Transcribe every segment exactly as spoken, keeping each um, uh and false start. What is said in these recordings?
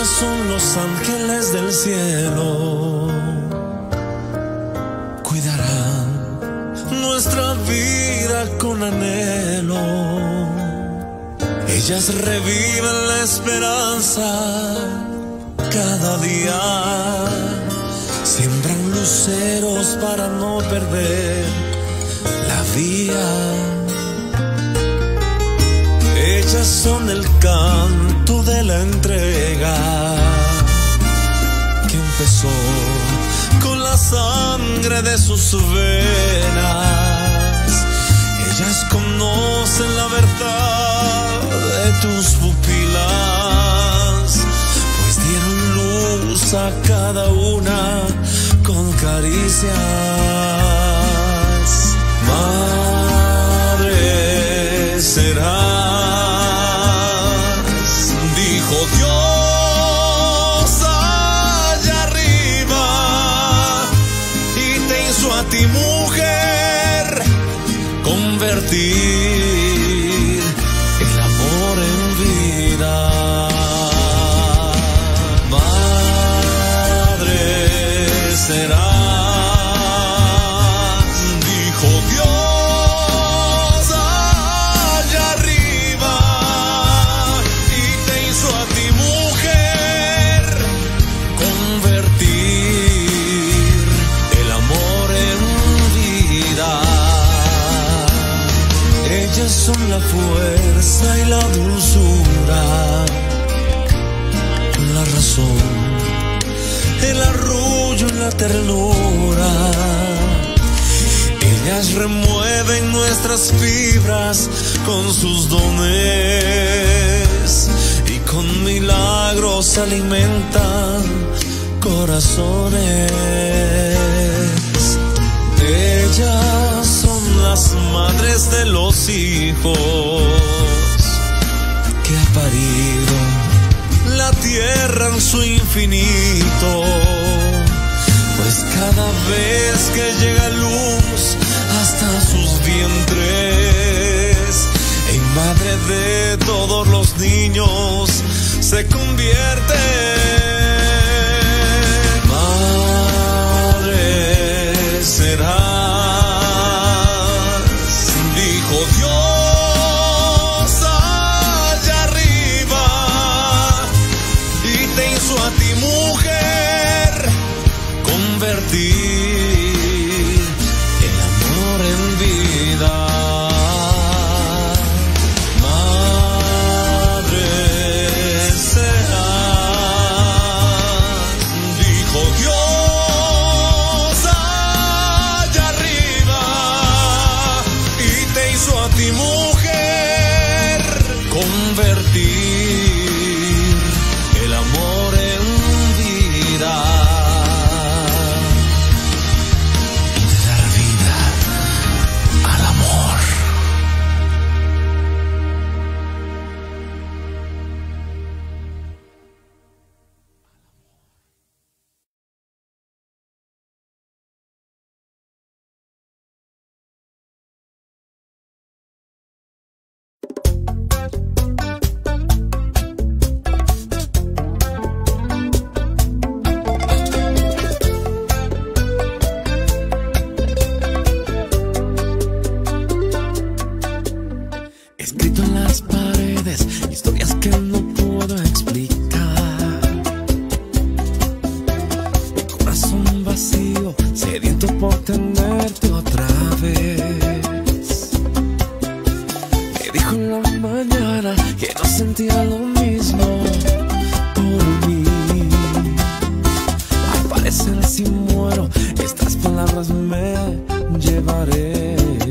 Ellas son los ángeles del cielo, cuidarán nuestra vida con anhelo. Ellas reviven la esperanza cada día, siembran luceros para no perder la vía. Ellas son el canto de la entrega que empezó con la sangre de sus venas. Ellas conocen la verdad de tus pupilas, pues dieron luz a cada una con caricias. Madre serás, dijo Dios allá arriba, y te hizo a ti mujer convertir el amor en vida. Madre serás, dijo Dios allá arriba, y te hizo a ti mujer convertir el amor en vida. Ellas son la fuerza y la dulzura, la razón, el arrullo y la ternura. Ellas remueven nuestras fibras con sus dones y con milagros alimentan corazones. Ellas son las madres de los hijos que ha parido la tierra en su infinito, pues cada vez que llega luz hasta sus vientres, en madre de todos los niños se convierte. Madre serás, dijo Dios allá arriba, y te hizo a ti mujer convertir el amor en vida. Madre serás, dijo Dios allá arriba, y te hizo a ti mujer convertir el amor en vida. Y de dar vida al amor. Escrito en las paredes, historias que no puedo explicar. Mi corazón vacío, sediento por tenerte otra vez. Me dijo en la mañana que no sentía lo mismo por mí. Al parecer si muero, estas palabras me llevaré.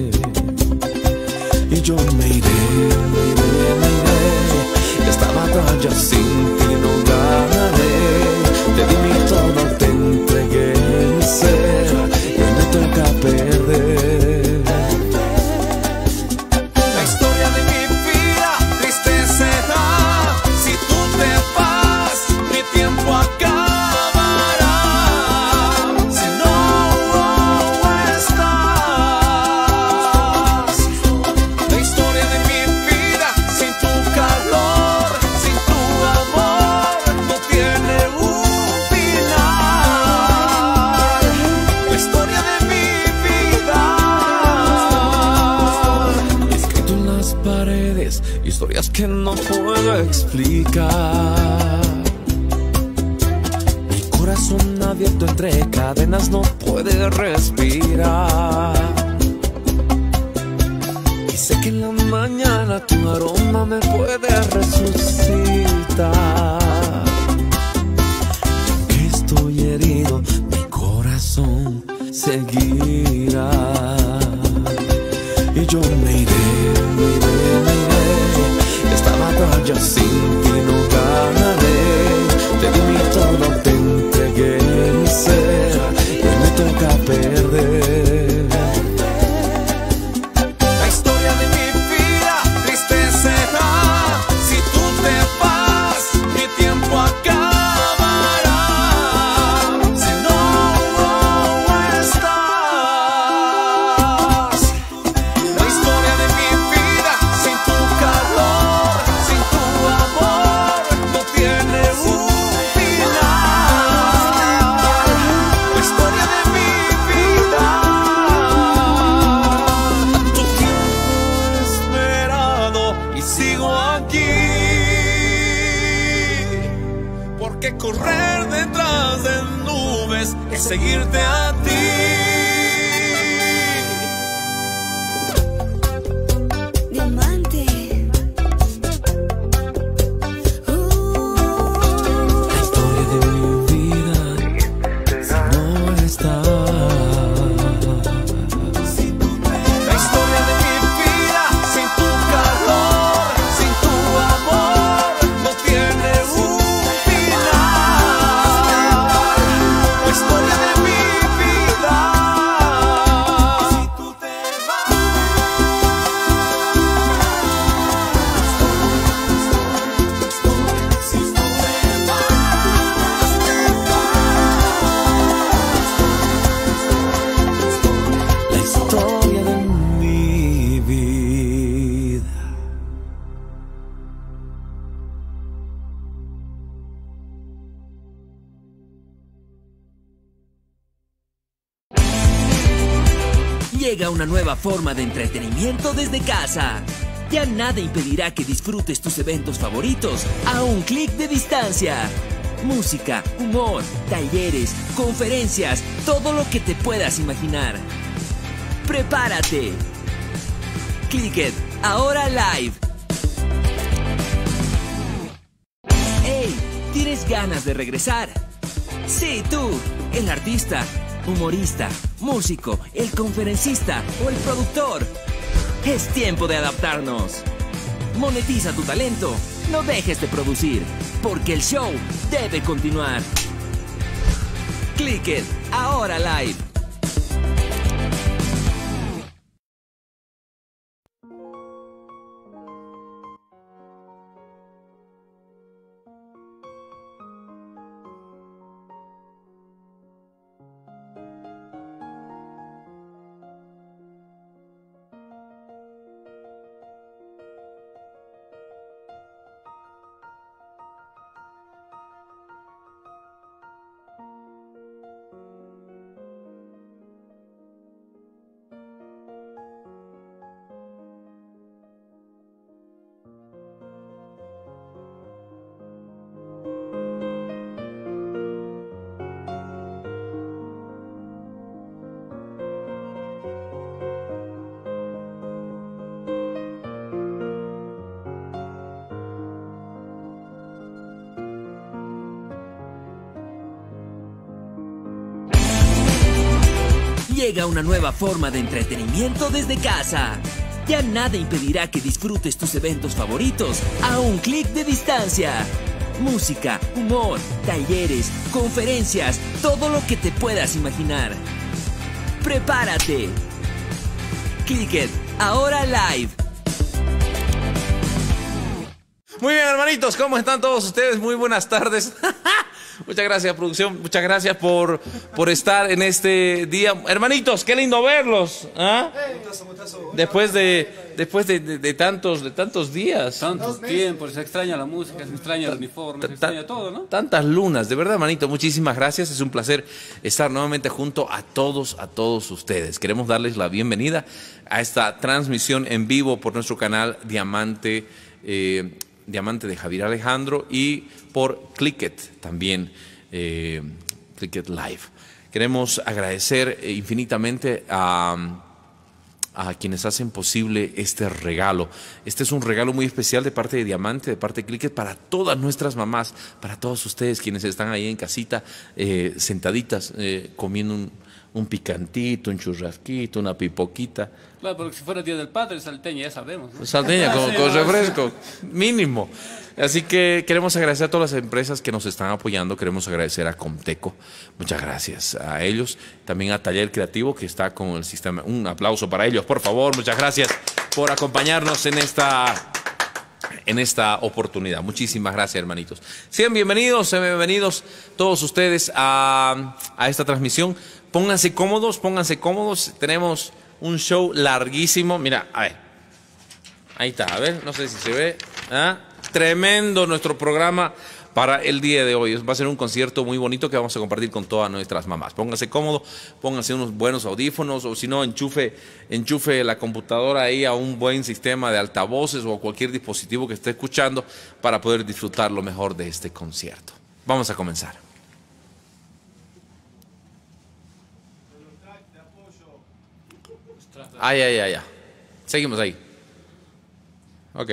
Y yo me iré, me iré, me iré. Esta batalla sin ti no ganaré. Te di mi todo, te entregué mi ser, y hoy me toca perder. La historia de mi vida triste será. Si tú te vas, mi tiempo acabará. Si no estás, la historia de mi vida sin tu calor, sin tu amor. paredes, historias que no puedo explicar. Mi corazón abierto entre cadenas no puede respirar. Y sé que en la mañana tu aroma me puede resucitar. Aunque estoy herido, mi corazón seguirá. Y yo me iré, me iré, me iré. Esta batalla sin ti no ganaré. Te di mi todo, te entregué mi ser. Y hoy me toca perder. La historia de mi vida triste será. Si tú te vas, mi tiempo acabará. Si no estás. La historia de mi vida sin tu calor, sin tu amor, no tiene un final. La historia de mi vida. Tanto tiempo he esperado y sigo aquí. Porque correr detrás de nubes es seguirte a ti. Diamante. Uh, La historia de mi vida no está. La historia de mi vida sin tu calor, sin tu amor, no tiene un final. La historia de mi vida. Si tú te vas. Si tú te vas. La historia de mi vida. Llega una nueva forma de entretenimiento desde casa. Ya nada impedirá que disfrutes tus eventos favoritos a un clic de distancia. Música, humor, talleres, conferencias, todo lo que te puedas imaginar. ¡Prepárate! Clicket, ahora live. ¡Hey! ¿Tienes ganas de regresar? Sí, tú, el artista, humorista, músico, el conferencista o el productor. Es tiempo de adaptarnos. Monetiza tu talento, no dejes de producir, porque el show debe continuar. Clicket, ahora live. Llega una nueva forma de entretenimiento desde casa. Ya nada impedirá que disfrutes tus eventos favoritos a un clic de distancia. Música, humor, talleres, conferencias, todo lo que te puedas imaginar. ¡Prepárate! Clicket, ahora live. Muy bien, hermanitos, ¿cómo están todos ustedes? Muy buenas tardes. Muchas gracias, producción. Muchas gracias por, por estar en este día. Hermanitos, qué lindo verlos. ¿Ah? Después de, después de, de, de tantos, de tantos días. Tantos tiempos, se extraña la música, se extraña el uniforme, se extraña todo, ¿no? Tantas lunas, de verdad, hermanito, muchísimas gracias. Es un placer estar nuevamente junto a todos, a todos ustedes. Queremos darles la bienvenida a esta transmisión en vivo por nuestro canal Diamante, eh, Diamante de Javier Alejandro y por Clicket también, eh, Clicket Live. Queremos agradecer infinitamente a... a quienes hacen posible este regalo. Este es un regalo muy especial de parte de Diamante, de parte de Clicket, para todas nuestras mamás, para todos ustedes quienes están ahí en casita, eh, sentaditas, eh, comiendo un, un picantito, un churrasquito, una pipoquita. Claro, porque si fuera Día del Padre, salteña, ya sabemos, ¿no? Salteña con, con refresco, mínimo. Así que queremos agradecer a todas las empresas que nos están apoyando. Queremos agradecer a Comteco, muchas gracias a ellos. También a Taller Creativo, que está con el sistema. Un aplauso para ellos, por favor. Muchas gracias por acompañarnos en esta, en esta oportunidad. Muchísimas gracias, hermanitos. Sean bienvenidos, sean bienvenidos todos ustedes a, a esta transmisión. Pónganse cómodos, pónganse cómodos. Tenemos un show larguísimo. Mira, a ver. Ahí está, a ver, no sé si se ve. ¿Ah? Tremendo nuestro programa para el día de hoy. Va a ser un concierto muy bonito que vamos a compartir con todas nuestras mamás. Pónganse cómodo, pónganse unos buenos audífonos o si no, enchufe, enchufe la computadora ahí a un buen sistema de altavoces o a cualquier dispositivo que esté escuchando para poder disfrutar lo mejor de este concierto. Vamos a comenzar. Ay, ay, ay, ay. Seguimos ahí. Ok.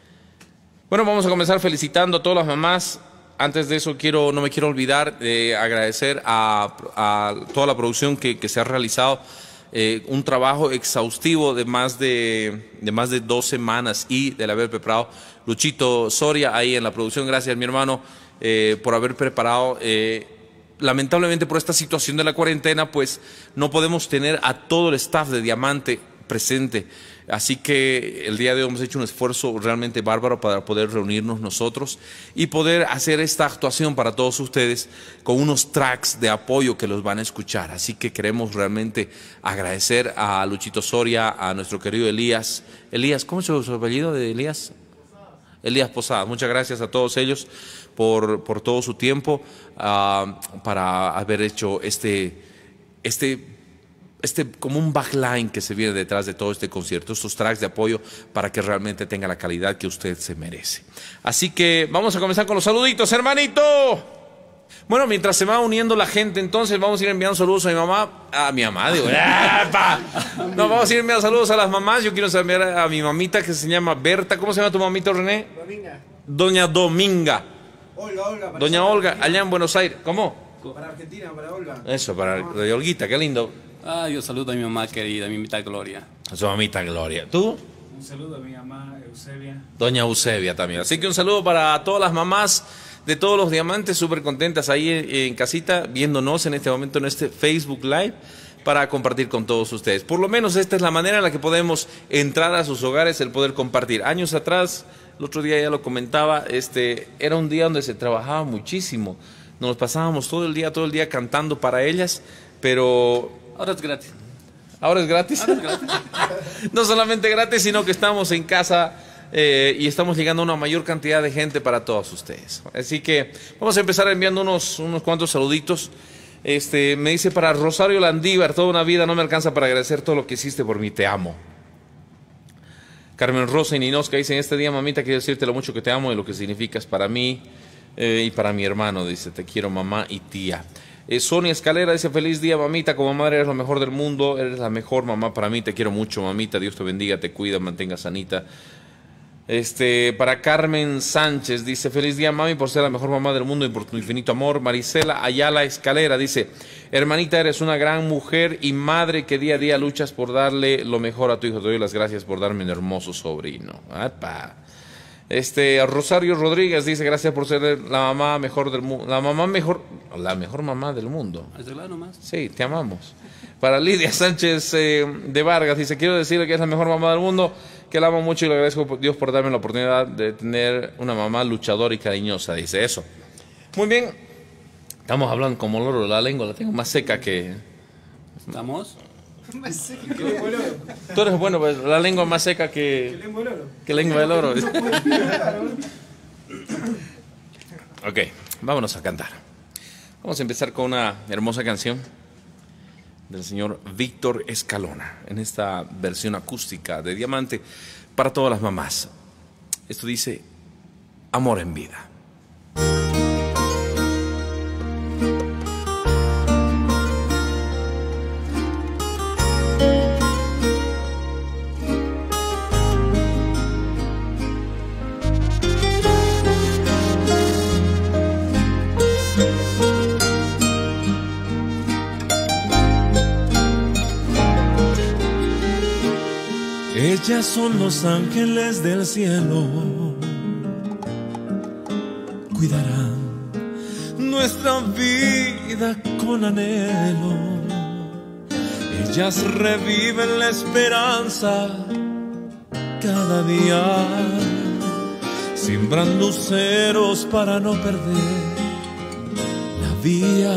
Bueno, vamos a comenzar felicitando a todas las mamás. Antes de eso, quiero, no me quiero olvidar de agradecer a, a toda la producción que, que se ha realizado. Eh, un trabajo exhaustivo de más de, de más de dos semanas y del haber preparado Luchito Soria ahí en la producción. Gracias, mi hermano, eh, por haber preparado. Eh, lamentablemente, por esta situación de la cuarentena, pues no podemos tener a todo el staff de Diamante presente. Así que el día de hoy hemos hecho un esfuerzo realmente bárbaro para poder reunirnos nosotros y poder hacer esta actuación para todos ustedes con unos tracks de apoyo que los van a escuchar. Así que queremos realmente agradecer a Luchito Soria, a nuestro querido Elías. Elías, ¿cómo es su apellido de Elías? Elías Posada. Muchas gracias a todos ellos por, por todo su tiempo uh, para haber hecho este... este Este, como un backline que se viene detrás de todo este concierto, estos tracks de apoyo para que realmente tenga la calidad que usted se merece. Así que vamos a comenzar con los saluditos, hermanito. Bueno, mientras se va uniendo la gente, entonces vamos a ir enviando saludos a mi mamá, a mi mamá, digo, ¡epa! No, vamos a ir enviando saludos a las mamás. Yo quiero enviar a mi mamita que se llama Berta. ¿Cómo se llama tu mamita, René? Dominga. Doña Dominga. Olga, Olga. Doña Olga, allá en Buenos Aires. ¿Cómo? Para Argentina, para Olga. Eso, para Doña Olguita, qué lindo. Ah, yo saludo a mi mamá querida, a mi mamita Gloria. A su mamita Gloria. ¿Tú? Un saludo a mi mamá Eusebia. Doña Eusebia también. Así que un saludo para todas las mamás de todos los diamantes, súper contentas ahí en, en casita, viéndonos en este momento en este Facebook Live para compartir con todos ustedes. Por lo menos esta es la manera en la que podemos entrar a sus hogares, el poder compartir. Años atrás, el otro día ya lo comentaba, este, era un día donde se trabajaba muchísimo. Nos pasábamos todo el día, todo el día cantando para ellas, pero... Ahora es gratis. ¿Ahora es gratis? Ahora es gratis. No solamente gratis, sino que estamos en casa eh, y estamos llegando a una mayor cantidad de gente para todos ustedes. Así que vamos a empezar enviando unos, unos cuantos saluditos. Este, me dice para Rosario Landívar, toda una vida no me alcanza para agradecer todo lo que hiciste por mí, te amo. Carmen Rosa y Ninosca dicen, este día, mamita, quiero decirte lo mucho que te amo y lo que significas para mí eh, y para mi hermano. Dice, te quiero, mamá y tía. Eh, Sonia Escalera dice, feliz día, mamita, como madre eres lo mejor del mundo, eres la mejor mamá para mí, te quiero mucho, mamita, Dios te bendiga, te cuida, mantenga sanita. Este, para Carmen Sánchez dice, feliz día, mami, por ser la mejor mamá del mundo y por tu infinito amor. Marisela Ayala Escalera dice, hermanita, eres una gran mujer y madre que día a día luchas por darle lo mejor a tu hijo, te doy las gracias por darme un hermoso sobrino. ¡Apa! Este, Rosario Rodríguez dice, gracias por ser la mamá mejor del mundo. La mamá mejor, la mejor mamá del mundo. ¿Es claro nomás? Sí, te amamos. Para Lidia Sánchez eh, de Vargas dice, quiero decirle que es la mejor mamá del mundo, que la amo mucho y le agradezco a Dios por darme la oportunidad de tener una mamá luchadora y cariñosa. Dice eso. Muy bien. Estamos hablando como loro, la lengua la tengo más seca que... ¿Estamos? Tú eres bueno, pues, la lengua más seca que... Lengua del oro. Que lengua del oro. Ok, vámonos a cantar. Vamos a empezar con una hermosa canción del señor Víctor Escalona, en esta versión acústica de Diamante para todas las mamás. Esto dice Amor en Vida. Ellas son los ángeles del cielo, cuidarán nuestra vida con anhelo. Ellas reviven la esperanza cada día, siembran luceros para no perder la vía.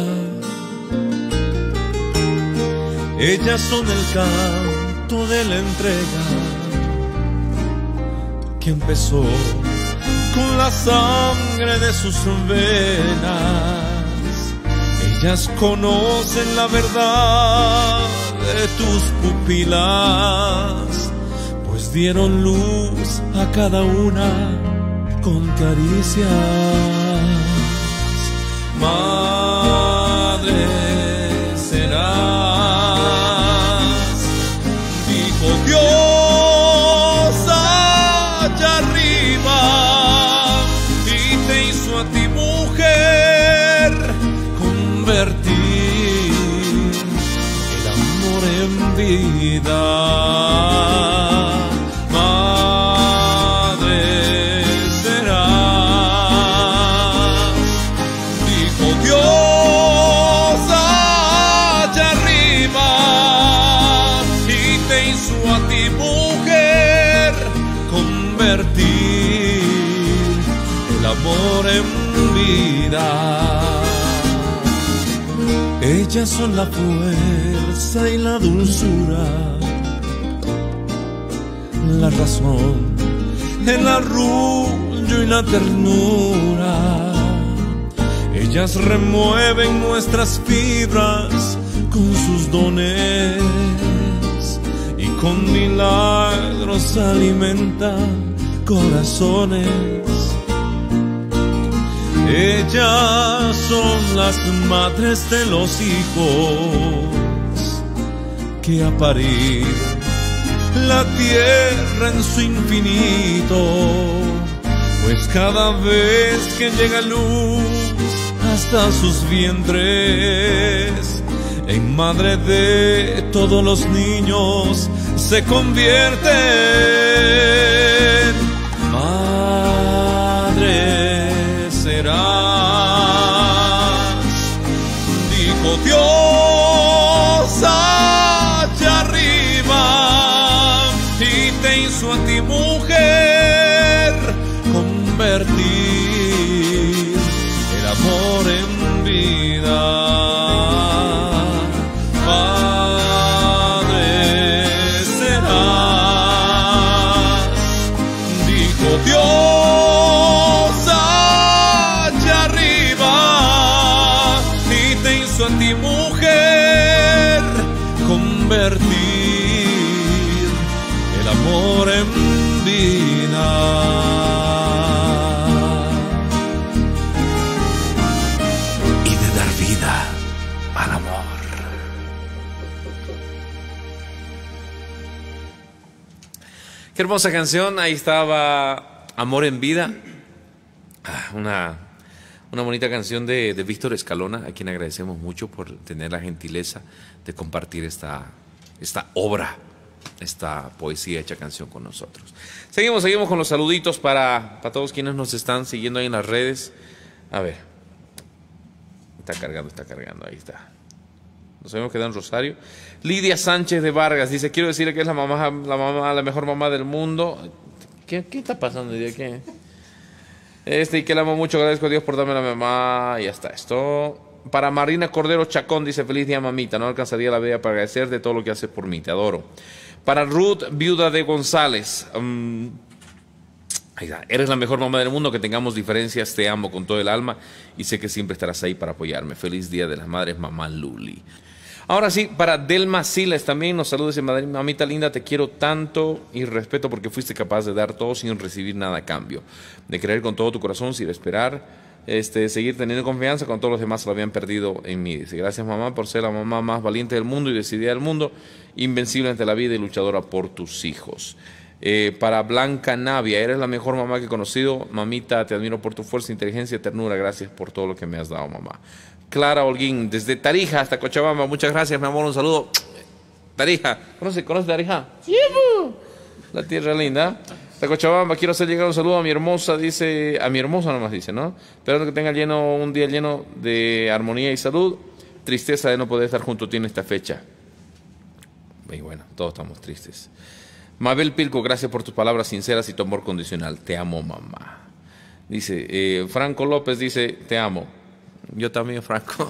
Ellas son el canto de la entrega que empezó con la sangre de sus venas. Ellas conocen la verdad de tus pupilas, pues dieron luz a cada una con caricias. Madre serás, dijo Dios allá arriba, y te hizo a ti mujer convertir el amor en vida. Madre serás, dijo Dios allá arriba, y te hizo a ti mujer convertir el amor en vida. Ellas son la fuerza y la dulzura, la razón, el arrullo y la ternura. Ellas remueven nuestras fibras con sus dones y con milagros alimentan corazones. Ellas son las madres de los hijos que a parir la tierra en su infinito, pues cada vez que llega luz hasta sus vientres, en madre de todos los niños se convierten. Madre serás, dijo Dios allá arriba, y te hizo a ti mujer convertir el amor en vida. Madre serás, dijo Dios allá arriba, y te hizo a ti mujer convertir el amor en vida. Y de dar vida al amor. Qué hermosa canción, ahí estaba Amor en Vida, ah, una, una bonita canción de, de Víctor Escalona, a quien agradecemos mucho por tener la gentileza de compartir esta, esta obra, esta poesía hecha canción con nosotros. Seguimos, seguimos con los saluditos para, para todos quienes nos están siguiendo ahí en las redes. A ver, está cargando, está cargando, ahí está. Nos habíamos quedado en Rosario. Lidia Sánchez de Vargas dice: quiero decirle que es la mamá, la mamá, la mejor mamá del mundo. ¿Qué, qué está pasando hoy día? ¿Qué? Este, y que la amo mucho, agradezco a Dios por darme la mamá. Y hasta esto. para Marina Cordero Chacón, dice: feliz día, mamita. No alcanzaría la vida para agradecerte todo lo que haces por mí. Te adoro. Para Ruth, viuda de González. Um, ahí está. Eres la mejor mamá del mundo. Que tengamos diferencias. Te amo con todo el alma. Y sé que siempre estarás ahí para apoyarme. Feliz día de las madres, mamá Luli. Ahora sí, para Delma Siles también nos saluda. Dice: mamita linda, te quiero tanto y respeto porque fuiste capaz de dar todo sin recibir nada a cambio. De creer con todo tu corazón, sin esperar, este, seguir teniendo confianza cuando todos los demás lo habían perdido en mí. Dice: gracias, mamá, por ser la mamá más valiente del mundo y decidida del mundo, invencible ante la vida y luchadora por tus hijos. Eh, para Blanca Navia: eres la mejor mamá que he conocido. Mamita, te admiro por tu fuerza, inteligencia y ternura. Gracias por todo lo que me has dado, mamá. Clara Holguín, desde Tarija hasta Cochabamba. Muchas gracias, mi amor. Un saludo. Tarija. ¿Conoce, ¿conoce Tarija? Sí, la tierra linda. Hasta Cochabamba. Quiero hacer llegar un saludo a mi hermosa, dice. A mi hermosa nomás dice, ¿no? Esperando que tenga lleno, un día lleno de armonía y salud. Tristeza de no poder estar junto a ti en esta fecha. Y bueno, todos estamos tristes. Mabel Pilco, gracias por tus palabras sinceras y tu amor condicional. Te amo, mamá. Dice, eh, Franco López dice: te amo. Yo también, Franco.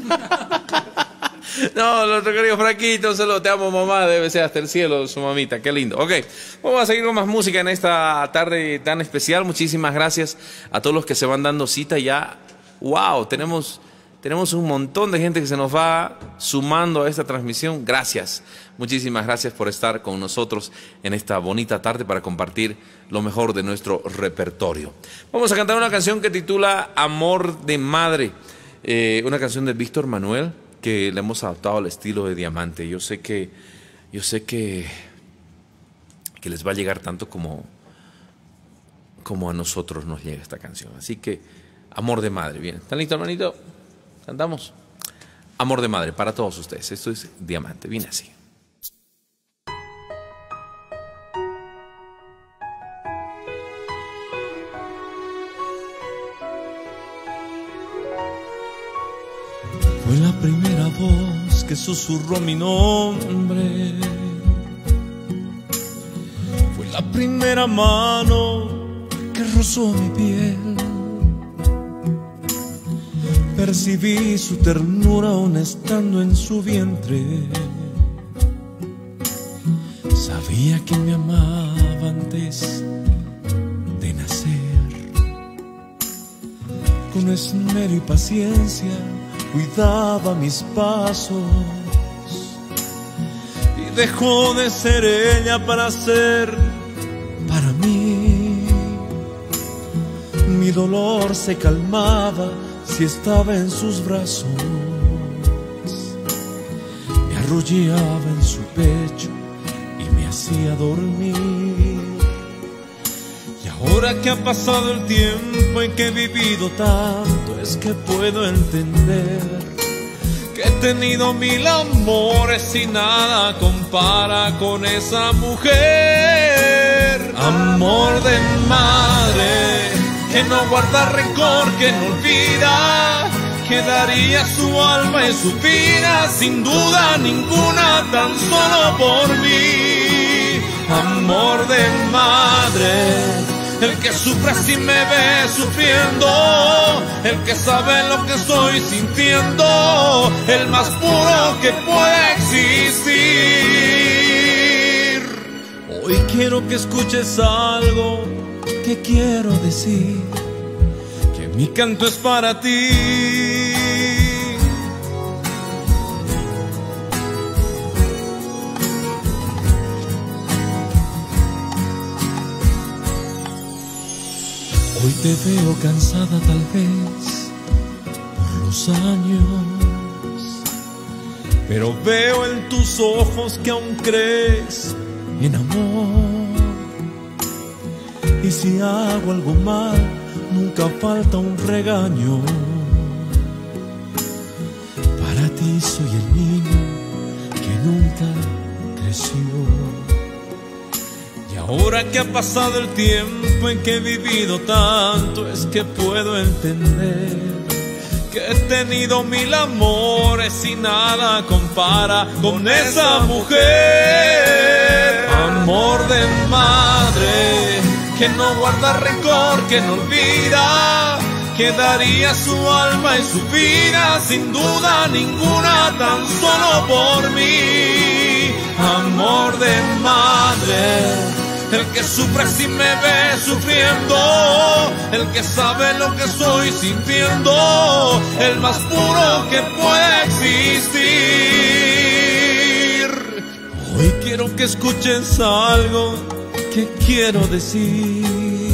No, nuestro querido Franquito, solo te amo, mamá. Debe ser hasta el cielo su mamita. Qué lindo. Ok, vamos a seguir con más música en esta tarde tan especial. Muchísimas gracias a todos los que se van dando cita ya. Wow, tenemos... Tenemos un montón de gente que se nos va sumando a esta transmisión. Gracias, muchísimas gracias por estar con nosotros en esta bonita tarde para compartir lo mejor de nuestro repertorio. Vamos a cantar una canción que titula Amor de Madre, eh, una canción de Víctor Manuel que le hemos adaptado al estilo de Diamante. Yo sé que, yo sé que, que les va a llegar tanto como, como a nosotros nos llega esta canción. Así que Amor de Madre, bien. ¿Están listos, hermanito? Cantamos Amor de Madre para todos ustedes. Esto es Diamante. Viene así. Fue la primera voz que susurró mi nombre. Fue la primera mano que rozó mi piel. Percibí su ternura aún estando en su vientre. Sabía que me amaba antes de nacer. Con esmero y paciencia cuidaba mis pasos y dejó de ser ella para ser para mí. Mi dolor se calmaba si estaba en sus brazos, me arrullaba en su pecho y me hacía dormir. Y ahora que ha pasado el tiempo en que he vivido tanto, es que puedo entender que he tenido mil amores y nada compara con esa mujer. Amor de madre que no guarda rencor, que no olvida, que daría su alma y su vida, sin duda ninguna, tan solo por mí. Amor de madre, el que sufre si me ve sufriendo, el que sabe lo que estoy sintiendo, el más puro que pueda existir. Hoy quiero que escuches algo que quiero decir, que mi canto es para ti. Hoy te veo cansada tal vez por los años, pero veo en tus ojos que aún crees en amor. Y si hago algo mal, nunca falta un regaño. Para ti soy el niño que nunca creció. Y ahora que ha pasado el tiempo en que he vivido tanto, es que puedo entender que he tenido mil amores y nada compara con esa mujer. Amor de madre que no guarda rencor, que no olvida, que daría su alma y su vida, sin duda ninguna, tan solo por mí. Amor de madre, el que sufre si me ve sufriendo, el que sabe lo que estoy sintiendo, el más puro que pueda existir. Hoy quiero que escuches algo que quiero decir,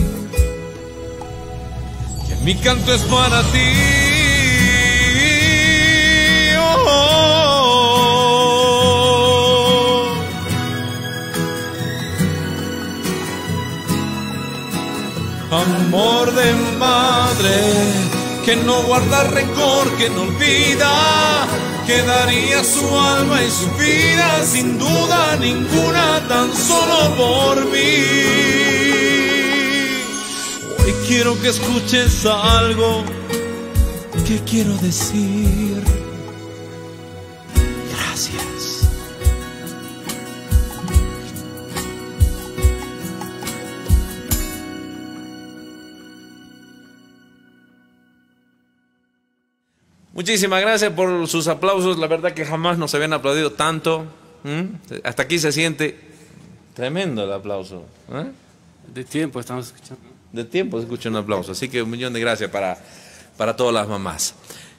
que mi canto es para ti. Amor de madre, que no guarda rencor, que no olvida, que daría su alma y su vida, sin duda ninguna, tan solo por mí. Hoy quiero que escuches algo que quiero decir. Gracias. Muchísimas gracias por sus aplausos. La verdad que jamás nos habían aplaudido tanto. ¿Mm? Hasta aquí se siente tremendo el aplauso. ¿Eh? De tiempo estamos escuchando. De tiempo se escucha un aplauso. Así que un millón de gracias para, para todas las mamás.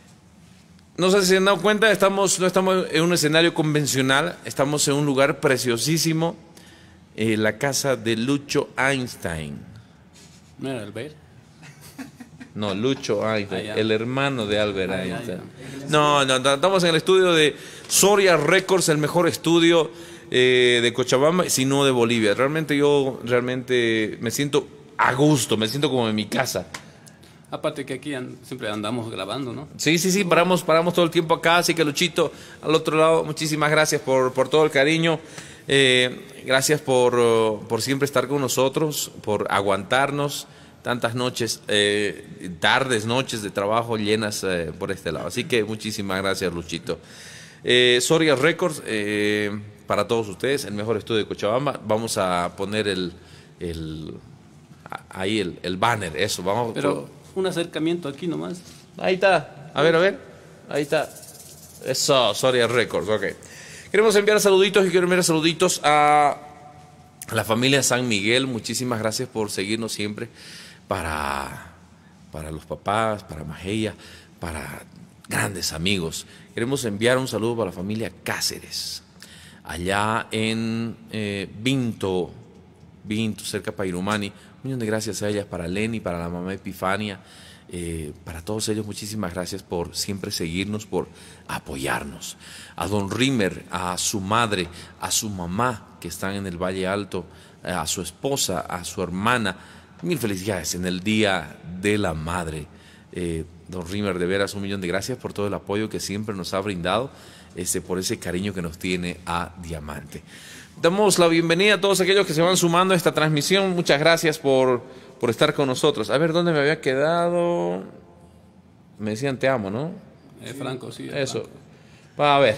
No sé si se han dado cuenta, estamos, no estamos en un escenario convencional. Estamos en un lugar preciosísimo. Eh, la casa de Lucho Einstein. ¿No era el Beir? No, Lucho Einstein, Ah, el hermano de Albert Ah, Einstein. ya, ya. No, no, no, estamos en el estudio de Soria Records, el mejor estudio eh, de Cochabamba, si no de Bolivia. Realmente yo realmente me siento a gusto, me siento como en mi casa. Aparte que aquí and- siempre andamos grabando, ¿no? Sí, sí, sí, paramos, paramos todo el tiempo acá, así que Luchito, al otro lado, muchísimas gracias por, por todo el cariño. Eh, gracias por, uh, por siempre estar con nosotros, por aguantarnos tantas noches, eh, tardes, noches de trabajo llenas eh, por este lado. Así que muchísimas gracias, Luchito. Eh, Soria Records, eh, para todos ustedes, el mejor estudio de Cochabamba. Vamos a poner el, el ahí el, el banner, eso, vamos. Pero un acercamiento aquí nomás. Ahí está, a ver, a ver, ahí está. Eso, Soria Records, ok. Queremos enviar saluditos y quiero enviar saluditos a la familia San Miguel. Muchísimas gracias por seguirnos siempre. Para, para los papás, para Majeya, para grandes amigos. Queremos enviar un saludo para la familia Cáceres, allá en eh, Vinto, Vinto, cerca de Pairumani. Un millón de gracias a ellas, para Lenny, para la mamá Epifania, eh, para todos ellos, muchísimas gracias por siempre seguirnos, por apoyarnos. A don Rimer, a su madre, a su mamá, que están en el Valle Alto, a su esposa, a su hermana. Mil felicidades en el Día de la Madre. Eh, don Rimer, de veras, un millón de gracias por todo el apoyo que siempre nos ha brindado, este, por ese cariño que nos tiene a Diamante. Damos la bienvenida a todos aquellos que se van sumando a esta transmisión. Muchas gracias por, por estar con nosotros. A ver, ¿dónde me había quedado? Me decían te amo, ¿no? Eh, Franco, sí. Eso. Franco. Va a ver.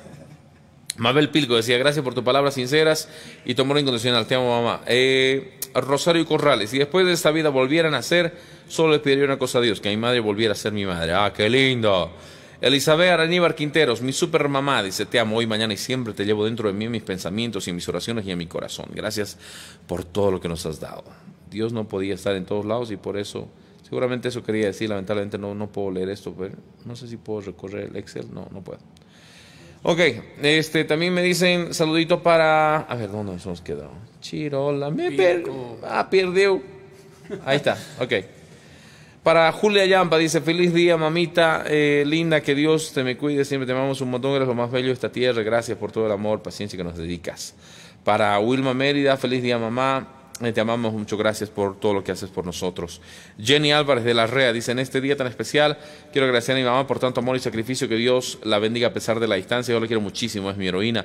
Mabel Pilco decía, gracias por tus palabras sinceras y tu amor incondicional. Te amo, mamá. Eh, Rosario Corrales, si después de esta vida volvieran a ser, solo le pediría una cosa a Dios, que mi madre volviera a ser mi madre. Ah, qué lindo. Elizabeth Araníbar Quinteros, mi super mamá, dice, te amo hoy, mañana y siempre, te llevo dentro de mí en mis pensamientos y en mis oraciones y en mi corazón. Gracias por todo lo que nos has dado. Dios no podía estar en todos lados y por eso, seguramente eso quería decir, lamentablemente no, no puedo leer esto, pero no sé si puedo recorrer el Excel, no, no puedo. Ok, este, también me dicen saludito para, a ver, ¿dónde nos hemos quedado? Chirola, me per... ah, perdió. Ahí está, ok. Para Julia Yampa dice, feliz día mamita, eh, linda, que Dios te me cuide, siempre te amamos un montón, eres lo más bello de esta tierra, gracias por todo el amor, paciencia que nos dedicas. Para Wilma Mérida, feliz día mamá, eh, te amamos mucho, gracias por todo lo que haces por nosotros. Jenny Álvarez de la Rea dice, en este día tan especial, quiero agradecer a mi mamá por tanto amor y sacrificio, que Dios la bendiga a pesar de la distancia, yo la quiero muchísimo, es mi heroína.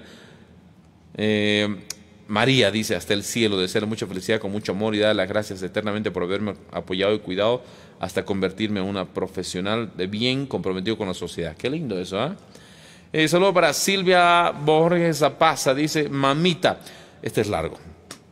Eh... María dice, hasta el cielo, desearle mucha felicidad con mucho amor y darle las gracias eternamente por haberme apoyado y cuidado hasta convertirme en una profesional de bien comprometido con la sociedad. Qué lindo eso, ¿eh? Eh, saludo para Silvia Borges Zapaza, dice, mamita, este es largo.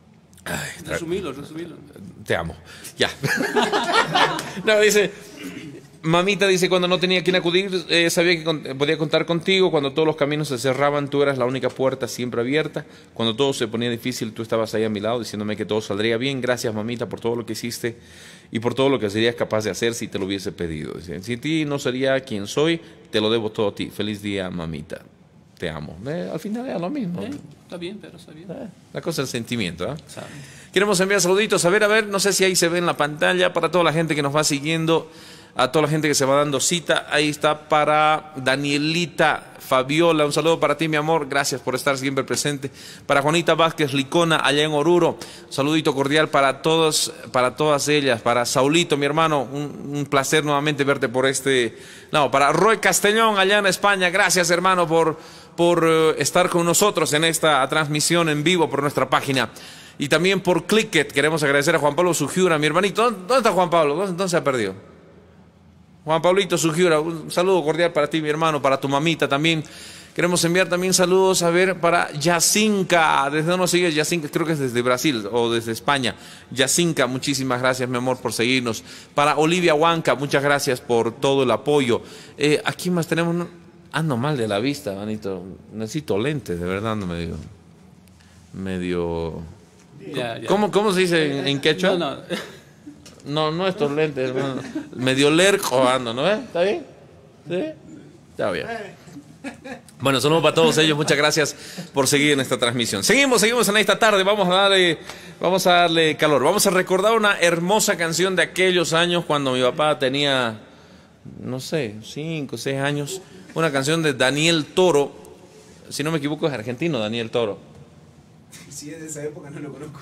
Ay, Resumilo, resumilo. te amo, ya. No, dice, Mamita dice, cuando no tenía quien acudir, eh, sabía que con, podía contar contigo. Cuando todos los caminos se cerraban, tú eras la única puerta siempre abierta. Cuando todo se ponía difícil, tú estabas ahí a mi lado diciéndome que todo saldría bien. Gracias, mamita, por todo lo que hiciste y por todo lo que serías capaz de hacer si te lo hubiese pedido. Dice, sin ti no sería quien soy, te lo debo todo a ti. Feliz día, mamita. Te amo. Eh, al final era lo mismo. Eh, está bien, pero está bien. Eh, la cosa es el sentimiento, ¿eh? Sabe. Queremos enviar saluditos. A ver, a ver, no sé si ahí se ve en la pantalla para toda la gente que nos va siguiendo. A toda la gente que se va dando cita, ahí está para Danielita Fabiola, un saludo para ti, mi amor, gracias por estar siempre presente. Para Juanita Vázquez Licona, allá en Oruro, un saludito cordial para todos, para todas ellas. Para Saulito, mi hermano, un, un placer nuevamente verte por este... No, para Roy Castellón, allá en España, gracias, hermano, por, por uh, estar con nosotros en esta transmisión en vivo por nuestra página. Y también por Clicket, queremos agradecer a Juan Pablo Sugiura, mi hermanito. ¿Dónde está Juan Pablo? ¿Dónde, dónde se ha perdido? Juan Pablito Sugiura, un saludo cordial para ti, mi hermano, para tu mamita también. Queremos enviar también saludos, a ver, para Yacinca. ¿Desde dónde nos sigues, Yacinca? Creo que es desde Brasil o desde España. Yacinca, muchísimas gracias, mi amor, por seguirnos. Para Olivia Huanca, muchas gracias por todo el apoyo. Eh, aquí más tenemos... Ando mal de la vista, manito. Necesito lentes, de verdad, ando medio... Medio... Ya, ya. ¿Cómo, cómo se dice en, en quechua? No, no. No, no estos lentes, hermano. Medio lerco ando, ¿no? ¿Eh? ¿Está bien? ¿Sí? Está bien. Bueno, saludos para todos ellos. Muchas gracias por seguir en esta transmisión. Seguimos, seguimos en esta tarde. Vamos a darle, vamos a darle calor. Vamos a recordar una hermosa canción de aquellos años cuando mi papá tenía, no sé, cinco, seis años. Una canción de Daniel Toro. Si no me equivoco, es argentino, Daniel Toro. Si es de esa época, no lo conozco.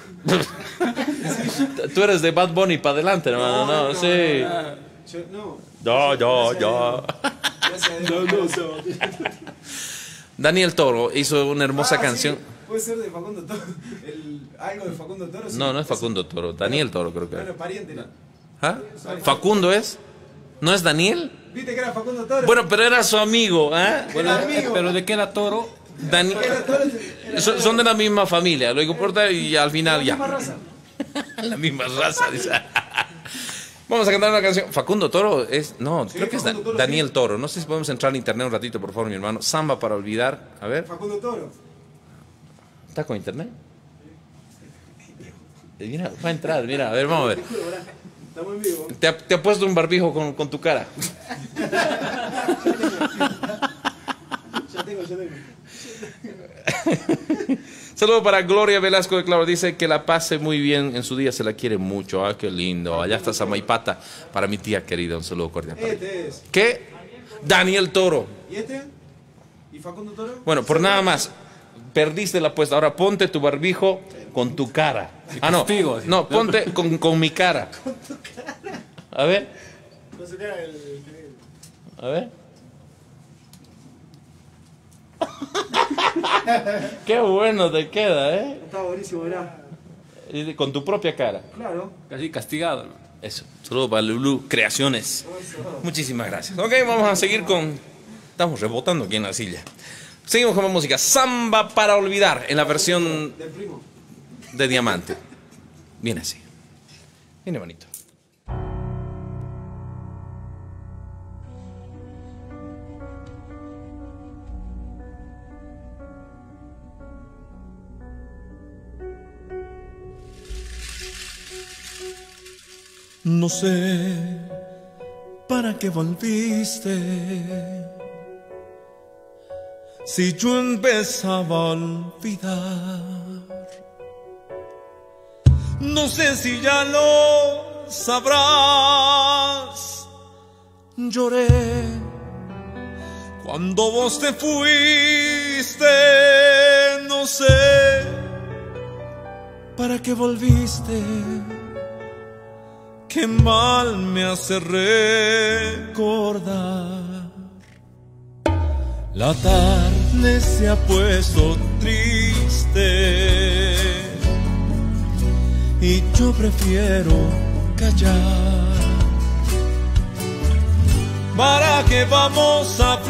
Tú eres de Bad Bunny para adelante, hermano. No, no, no, sí. Yo, no. Yo, yo, yo. Gracias a Dios. No, no, no. Daniel Toro hizo una hermosa Ah, canción. sí, puede ser de Facundo Toro. El, algo de Facundo Toro. Sí. No, no es Facundo Toro. Daniel Toro, creo que es. Bueno, pariente, ¿no? ¿Ah? ¿Facundo es? ¿No es Daniel? ¿Viste que era Facundo Toro? Bueno, pero era su amigo, ¿eh? Bueno, Era amigo. pero ¿de qué era Toro? Dani- Era Toro, era son, son de la misma familia, lo que importa y al final la misma ya. raza. La misma raza, dice. Vamos a cantar una canción. Facundo Toro es. No, Sí, creo que es Da- Facundo Toro, Daniel sí. Toro. No sé si podemos entrar al internet un ratito, por favor, mi hermano. Samba para olvidar. A ver, Facundo Toro. ¿está con internet? Eh, Mira, va a entrar, mira, a ver, vamos a ver. Te juro, ¿verdad? Estamos en vivo. Te ha, te ha puesto un barbijo con, con tu cara. Ya tengo, ya tengo. Saludo para Gloria Velasco de Claro. Dice que la pase muy bien en su día, se la quiere mucho. Ah, qué lindo. Allá está Samaipata para mi tía querida. Un saludo cordial para ella. Este es. ¿Qué? Daniel Toro. ¿Y este? ¿Y Facundo Toro? Bueno, por nada más. Perdiste la apuesta. Ahora ponte tu barbijo con tu cara. Ah, no. castigo. No, ponte con, con mi cara. A ver. No sería el. A ver. Qué bueno te queda, ¿eh? Está buenísimo, ¿verdad? Y de- Con tu propia cara. Claro. Casi castigado, ¿no? Eso. Saludos para Lulu Creaciones. Muchísimas gracias. Ok, vamos a seguir con... Estamos rebotando aquí en la silla. Seguimos con la música. Samba para olvidar en la versión Del primo. de Diamante. Viene así. Viene bonito. No sé para qué volviste. Si yo empezaba a olvidar, no sé si ya lo sabrás. Lloré cuando vos te fuiste. No sé para qué volviste. Qué mal me hace recordar. La tarde se ha puesto triste y yo prefiero callar. ¿Para qué vamos a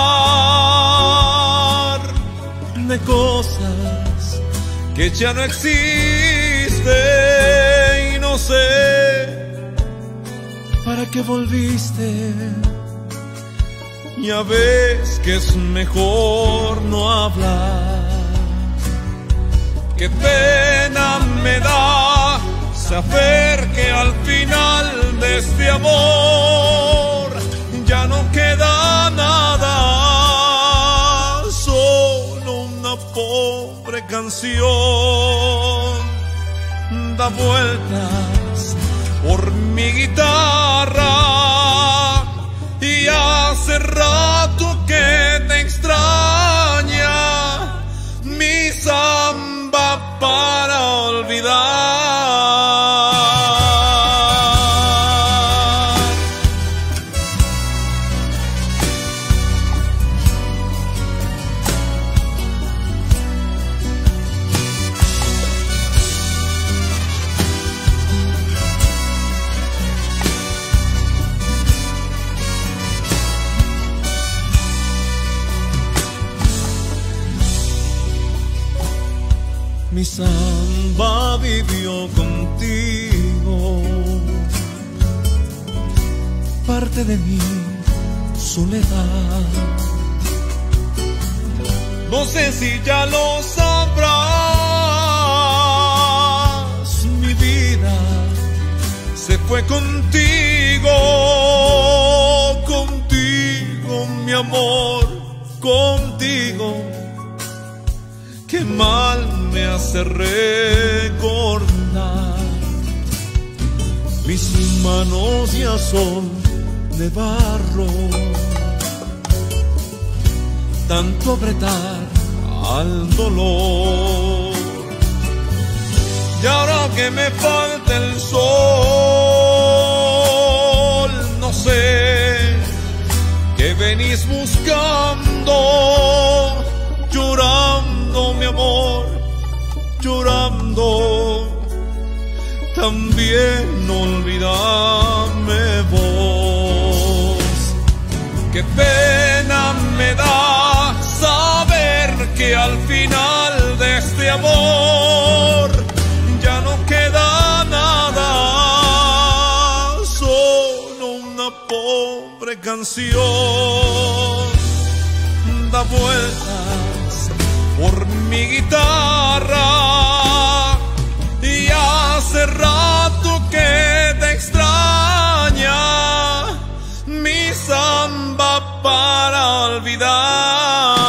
hablar de cosas que ya no existen? Y no sé para que volviste, ya ves que es mejor no hablar. Qué pena me da saber que al final de este amor ya no queda nada, solo una pobre canción da vueltas por mi guitarra y hace rato que te extraña mi samba para olvidar. Mi samba vivió contigo, parte de mi soledad. No sé si ya lo sabrás, mi vida se fue contigo, contigo mi amor, contigo. Qué mal me hace recordar. Mis manos ya son de barro, tanto apretar al dolor. Y ahora que me falta el sol, no sé qué venís buscando, llorando mi amor, llorando. También olvídame vos. Qué pena me da saber que al final de este amor ya no queda nada, solo una pobre canción da vueltas por mi guitarra y hace rato que te extraña mi samba para olvidar.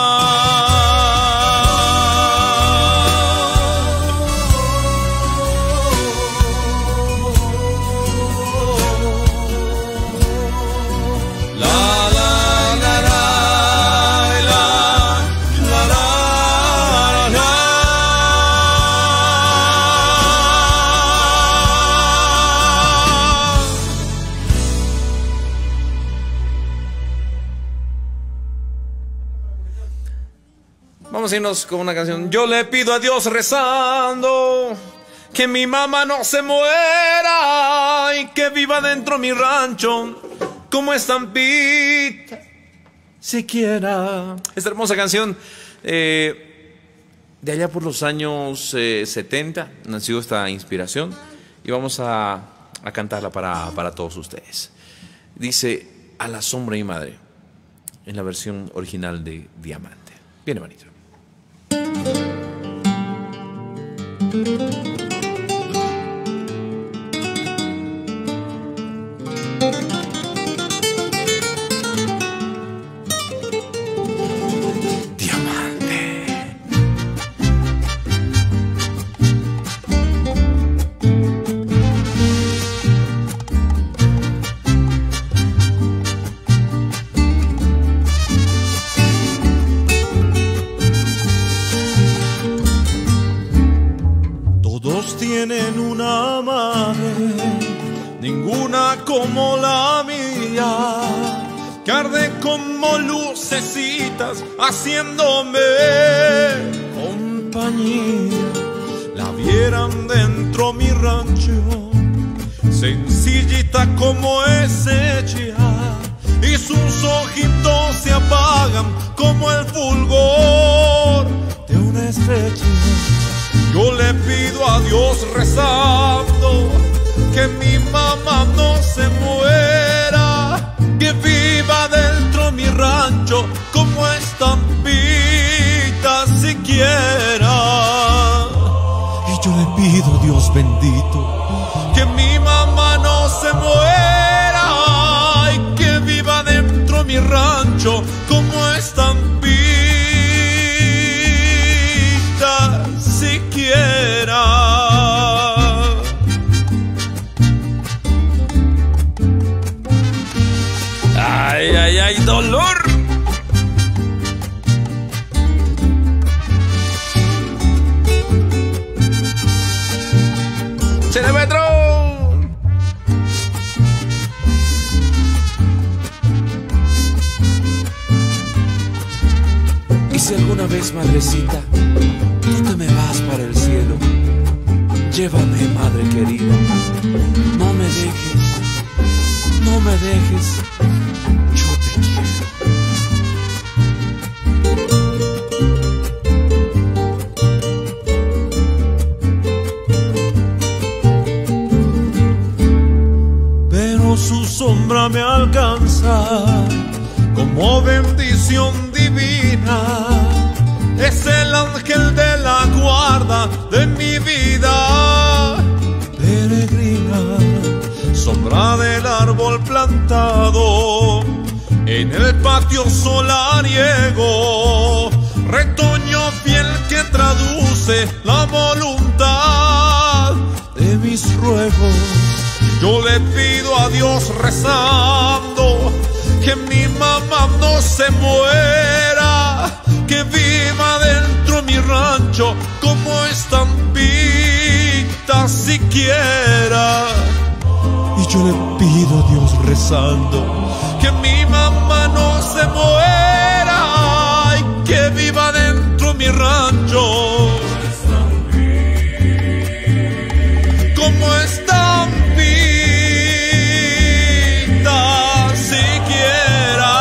Vamos a irnos con una canción. Yo le pido a Dios rezando que mi mamá no se muera y que viva dentro mi rancho como estampita siquiera. Esta hermosa canción eh, de allá por los años eh, setenta nació esta inspiración y vamos a, a cantarla para, para todos ustedes. Dice: a la sombra de mi madre, en la versión original de Diamante. Bien, hermanito. Tienen una madre, ninguna como la mía, que arde como lucecitas haciéndome compañía. La vieran dentro mi rancho, sencillita como es ella, y sus ojitos se apagan como el fulgor de una estrella. Yo le pido a Dios rezando que mi mamá no se muera, que viva dentro mi rancho como estampita siquiera. Y yo le pido a Dios bendito que mi mamá no se muera y que viva dentro mi rancho como estampita siquiera. Ay, ay, ay, dolor. ¡Cerebro! Y si alguna vez, madrecita, tú te me vas para el cielo, llévame, madre querida. No me dejes, no me dejes, yo te quiero. Pero su sombra me alcanza como bendición divina. Es el ángel de la guarda de mi vida peregrina, sombra del árbol plantado en el patio solariego, retoño fiel que traduce la voluntad de mis ruegos. Yo le pido a Dios rezando que mi mamá no se muera, que viva dentro mi rancho como estampita siquiera. Y yo le pido a Dios rezando que mi mamá no se muera y que viva dentro mi rancho como estampita siquiera.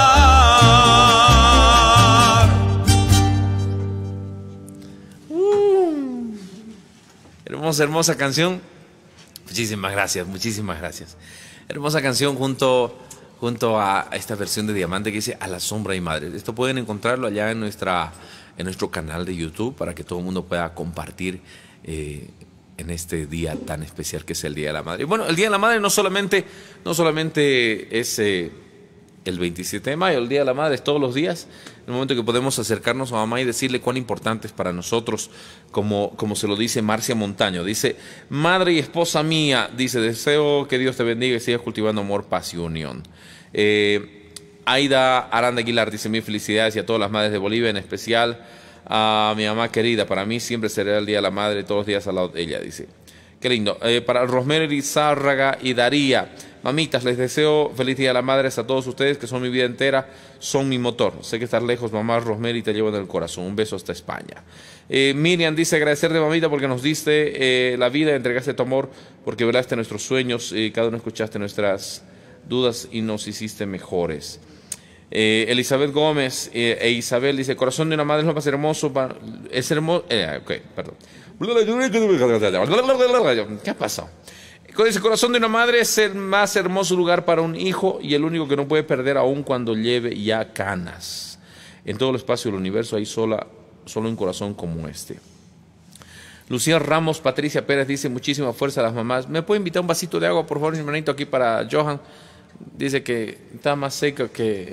Uh, hermosa, hermosa canción. Muchísimas gracias, muchísimas gracias. Hermosa canción junto, junto a esta versión de Diamante que dice A la sombra y madre. Esto pueden encontrarlo allá en, nuestra, en nuestro canal de YouTube para que todo el mundo pueda compartir eh, en este día tan especial que es el Día de la Madre. Y bueno, el Día de la Madre no solamente, no solamente es eh, el veintisiete de mayo, el Día de la Madre es todos los días, el momento que podemos acercarnos a mamá y decirle cuán importante es para nosotros, como, como se lo dice Marcia Montaño. Dice, madre y esposa mía, dice, deseo que Dios te bendiga y sigas cultivando amor, paz y unión. Eh, Aida Aranda Aguilar dice, mil felicidades y a todas las madres de Bolivia, en especial a mi mamá querida. Para mí siempre será el Día de la Madre, todos los días al lado de ella, dice. Qué lindo. Eh, para Rosemary Zárraga y Daría, mamitas, les deseo feliz Día de la Madre a todos ustedes, que son mi vida entera, son mi motor. Sé que estás lejos, mamá. Rosemary, te llevo en el corazón. Un beso hasta España. Eh, Miriam dice, agradecerte, mamita, porque nos diste eh, la vida, entregaste tu amor, porque velaste nuestros sueños y cada uno escuchaste nuestras dudas y nos hiciste mejores. Eh, Elizabeth Gómez eh, e Isabel dice, corazón de una madre es lo más hermoso, para, es hermoso, eh, ok, perdón. ¿Qué pasó? Dice, corazón de una madre es el más hermoso lugar para un hijo y el único que no puede perder aún cuando lleve ya canas. En todo el espacio del universo hay sola, solo un corazón como este. Lucía Ramos, Patricia Pérez dice, muchísima fuerza a las mamás. ¿Me puede invitar un vasito de agua, por favor, mi hermanito, aquí para Johan? Dice que está más seco que...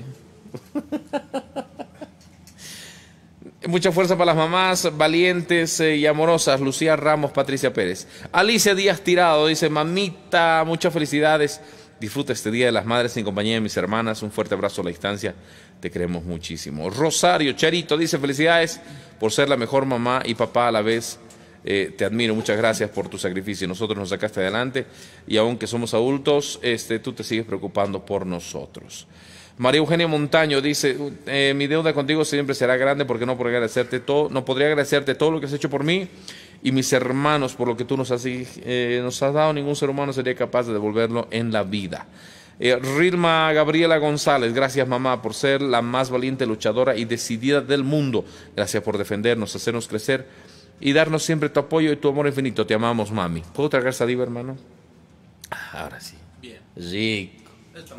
Mucha fuerza para las mamás valientes eh, y amorosas. Lucía Ramos, Patricia Pérez. Alicia Díaz Tirado dice, mamita, muchas felicidades. Disfruta este Día de las Madres en compañía de mis hermanas. Un fuerte abrazo a la distancia. Te queremos muchísimo. Rosario Charito dice, felicidades por ser la mejor mamá y papá a la vez. Eh, te admiro, muchas gracias por tu sacrificio. Nosotros nos sacaste adelante y aunque somos adultos, este, tú te sigues preocupando por nosotros. María Eugenia Montaño dice, eh, mi deuda contigo siempre será grande porque no podría agradecerte todo, no podría agradecerte todo lo que has hecho por mí y mis hermanos por lo que tú nos has, eh, nos has dado. Ningún ser humano sería capaz de devolverlo en la vida. Eh, Rilma Gabriela González, gracias mamá por ser la más valiente luchadora y decidida del mundo. Gracias por defendernos, hacernos crecer y darnos siempre tu apoyo y tu amor infinito. Te amamos, mami. ¿Puedo tragar saliva, hermano? Ahora sí. Bien. Rico.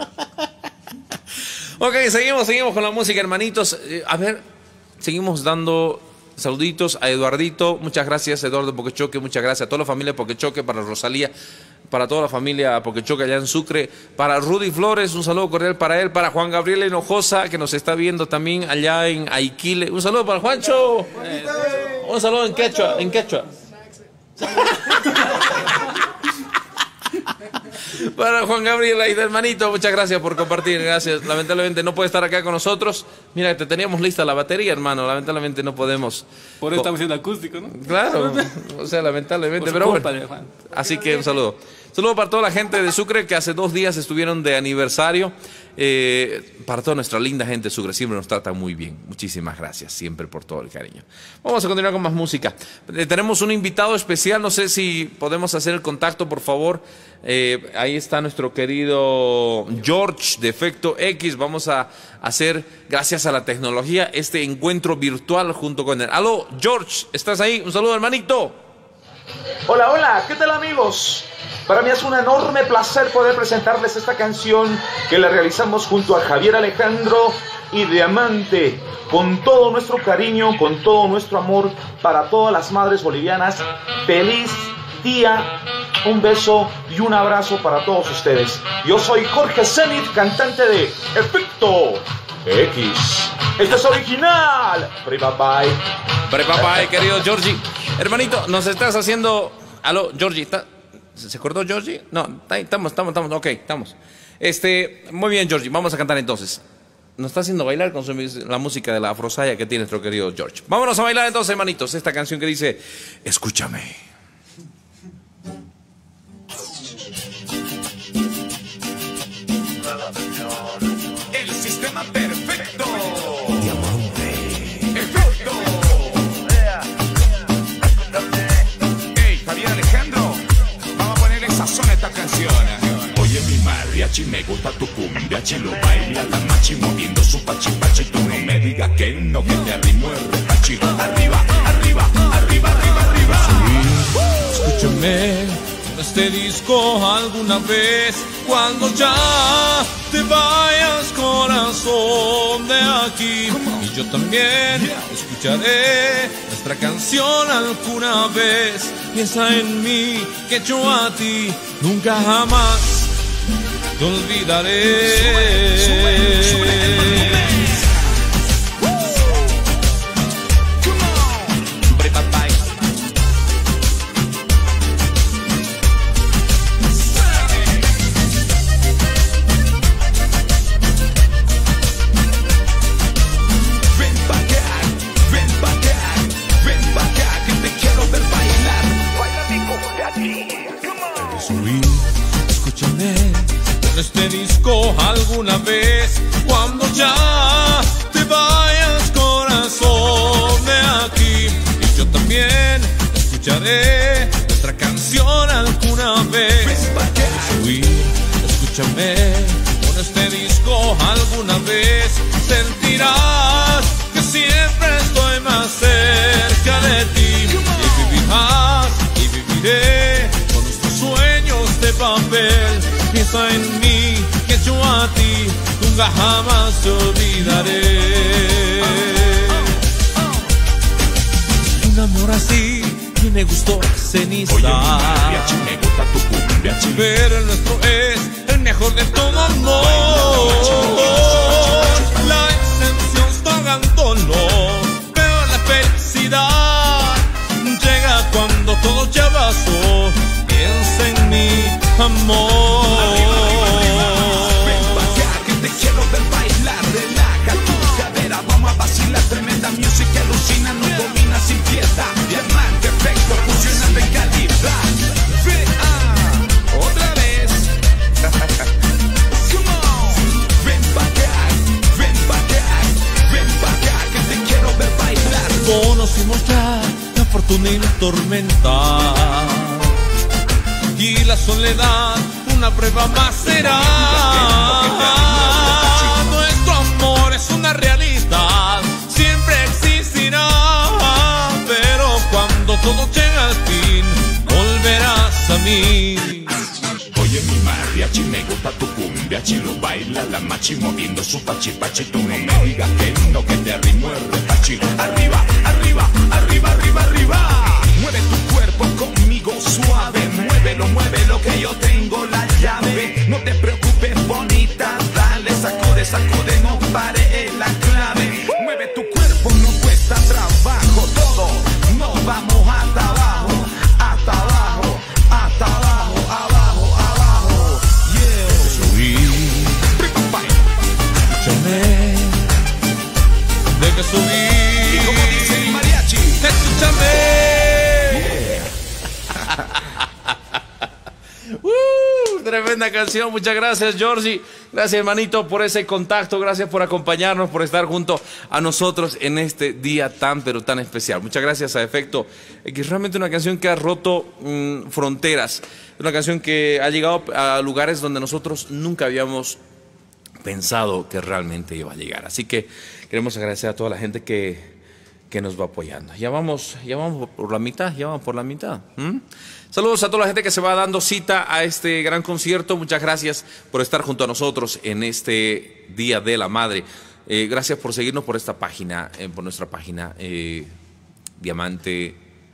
Ok, seguimos, seguimos con la música, hermanitos. Eh, a ver, seguimos dando saluditos a Eduardito. Muchas gracias, Eduardo Poquechoque. Muchas gracias a toda la familia Poquechoque, para Rosalía, para toda la familia Poquechoque allá en Sucre. Para Rudy Flores, un saludo cordial para él. Para Juan Gabriel Hinojosa, que nos está viendo también allá en Aiquile. Un saludo para Juancho. Un saludo en quechua, en quechua. Para Juan Gabriel, ahí, hermanito, muchas gracias por compartir, gracias. Lamentablemente no puede estar acá con nosotros. Mira, te teníamos lista la batería, hermano. Lamentablemente no podemos. Por eso estamos haciendo acústico, ¿no? Claro, o sea, lamentablemente, pero culpa, bueno. Juan. Así que un saludo. Saludo para toda la gente de Sucre que hace dos días estuvieron de aniversario. Eh, para toda nuestra linda gente de Sucre, siempre nos trata muy bien. Muchísimas gracias siempre por todo el cariño. Vamos a continuar con más música. Eh, tenemos un invitado especial, no sé si podemos hacer el contacto, por favor. Eh, ahí está nuestro querido George de Efecto X. Vamos a hacer, gracias a la tecnología, este encuentro virtual junto con él. Aló, George, ¿estás ahí? Un saludo, hermanito. Hola, hola, ¿qué tal, amigos? Para mí es un enorme placer poder presentarles esta canción que la realizamos junto a Javier Alejandro y Diamante, con todo nuestro cariño, con todo nuestro amor para todas las madres bolivianas. Feliz día, un beso y un abrazo para todos ustedes. Yo soy Jorge Zenith, cantante de Efecto X. Esto es original. Bye bye. Bye bye, querido Georgie. Hermanito, nos estás haciendo... Aló, Georgie, ¿está... ¿se cortó Georgie? No, estamos, estamos, estamos, ok, estamos. Este, muy bien, Georgie, vamos a cantar entonces. Nos está haciendo bailar con su, la música de la afrosaya que tiene nuestro querido George. Vámonos a bailar entonces, hermanitos, esta canción que dice, escúchame. El sistema perfecto. Son estas canciones. Oye mi mariachi, me gusta tu cumbiachi, lo baila la machi moviendo su pachi pachi. Tú no me digas que no, que te arrimo el repachi. Arriba, arriba, arriba, arriba, arriba. Sí, escúchame este disco alguna vez, cuando ya te vayas, corazón de aquí. Y yo también escucharé nuestra canción alguna vez. Piensa en mí, que yo a ti nunca jamás te olvidaré. Sube, sube, sube. Este disco alguna vez, cuando ya te vayas, corazón de aquí. Y yo también escucharé nuestra canción alguna vez. Subir, escúchame, con este disco alguna vez sentirás que siempre estoy más cerca de ti. Y vivirás y viviré con nuestros sueños de papel. Piensa en mí, que yo a ti nunca jamás te olvidaré. Un amor así, y me gustó ceniza. Oye, mi mariachi, me gusta tu cumbiachi, pero el nuestro es el mejor de todo amor. La excepción está ganándolo, pero la felicidad llega cuando todo ya pasó. Piensa en mí, amor. Arriba, arriba, arriba. Ven pa' acá, que te quiero ver bailar. Relaja tu cadera, vamos a vacilar. Tremenda música, alucina, nos domina sin piedad. Diamante, efecto, fusiona de calidad. Ve, ah, otra vez. Come on. Ven pa' acá, ven pa' acá, ven pa' acá, que te quiero ver bailar. Conocimos ya la fortuna y la tormenta, y la soledad una prueba más será. Nuestro amor es una realidad, siempre existirá. Pero cuando todo llega al fin, volverás a mí. Oye mi madre, mariachi, me gusta tu cumbia, chilo baila la machi moviendo su pachi pachi. Tú no me digas que no, que te ritmo el repachi. Arriba, arriba, arriba, arriba, arriba. Mueve tu cuerpo conmigo suave, muévelo, muévelo que yo tengo la llave. No te preocupes bonita, dale, sacude, sacude, no pare en la clave. Mueve tu cuerpo, no cuesta trabajo, todo, nos vamos hasta abajo, hasta abajo, hasta abajo, abajo, abajo. Yeah. Subir, escúchame, de que subir. Y como dice el mariachi, escúchame. Uh, tremenda canción, muchas gracias Georgie, gracias hermanito por ese contacto, gracias por acompañarnos, por estar junto a nosotros en este día tan pero tan especial. Muchas gracias a Efecto, que es realmente una canción que ha roto mmm, fronteras, una canción que ha llegado a lugares donde nosotros nunca habíamos pensado que realmente iba a llegar. Así que queremos agradecer a toda la gente que, que nos va apoyando. Ya vamos, ya vamos por la mitad, ya vamos por la mitad. ¿Mm? Saludos a toda la gente que se va dando cita a este gran concierto. Muchas gracias por estar junto a nosotros en este Día de la Madre. Eh, gracias por seguirnos por esta página, eh, por nuestra página eh, Diamante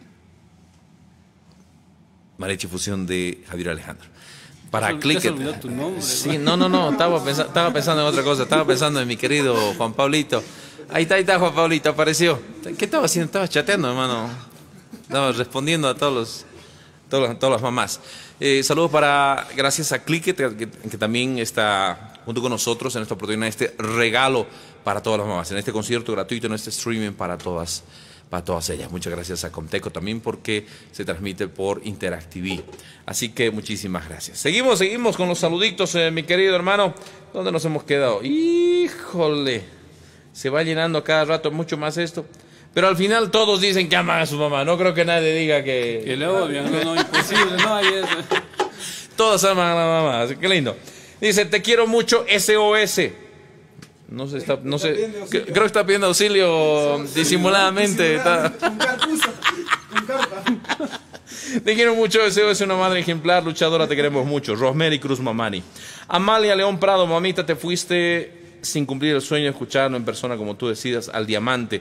Mariachi Fusión de Javier Alejandro. Para clic. Se olvidó tu nombre. Sí, no, no, no, estaba pensando, estaba pensando en otra cosa, estaba pensando en mi querido Juan Pablito. Ahí está, ahí está Juan Pablito, apareció. ¿Qué estaba haciendo? Estaba chateando, hermano. Estaba respondiendo a todos los, todos los, todas las mamás. Eh, saludos para, gracias a Clicket, que, que también está junto con nosotros en esta oportunidad, este regalo para todas las mamás, en este concierto gratuito, en este streaming para todas, para todas ellas. Muchas gracias a Comteco también porque se transmite por InteracTV. Así que muchísimas gracias. Seguimos, seguimos con los saluditos, eh, mi querido hermano. ¿Dónde nos hemos quedado? Híjole, se va llenando cada rato mucho más esto. Pero al final todos dicen que aman a su mamá. No creo que nadie diga que... Que le odian, no, no, imposible, no hay eso. Todos aman a la mamá, así que lindo. Dice, te quiero mucho, S O S. No sé, está, no sé, creo que está pidiendo auxilio disimuladamente. Está... Con carpuso, con carpa. Te quiero mucho, S O S, una madre ejemplar, luchadora, te queremos mucho. Rosemary Cruz Mamani. Amalia León Prado, mamita, te fuiste sin cumplir el sueño de escucharnos en persona como tú decidas, al Diamante.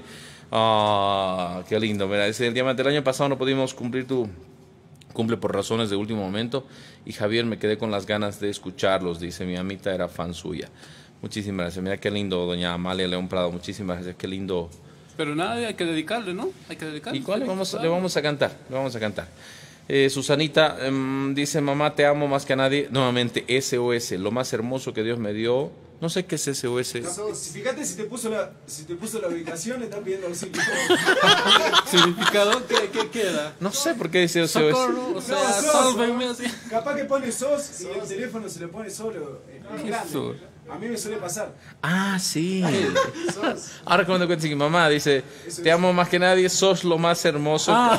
Ah, qué lindo, mira, ese el Diamante. El año pasado no pudimos cumplir tu cumple por razones de último momento y Javier, me quedé con las ganas de escucharlos, dice, mi mamita era fan suya. Muchísimas gracias, mira qué lindo, doña Amalia León Prado, muchísimas gracias, qué lindo. Pero nada, hay que dedicarle, ¿no? Hay que dedicarle. ¿Y cuál le vamos, le vamos a cantar? Le vamos a cantar. Eh, Susanita um, dice, mamá, te amo más que a nadie. Nuevamente, S O S, lo más hermoso que Dios me dio. No sé qué es S O S. No, si, fíjate si te puso la, si te puso la ubicación, le están pidiendo auxilio. ¿Significado qué, qué queda? No sé por qué dice S O S. Socorro, o sea, No, sos. sálvenme así. Capaz que pone sos y el teléfono se le pone solo en grande. Eso. A mí me suele pasar. Ah, sí. Sos. Ahora cuando cuento que mi mamá dice, te amo más que nadie, sos lo más hermoso Ah.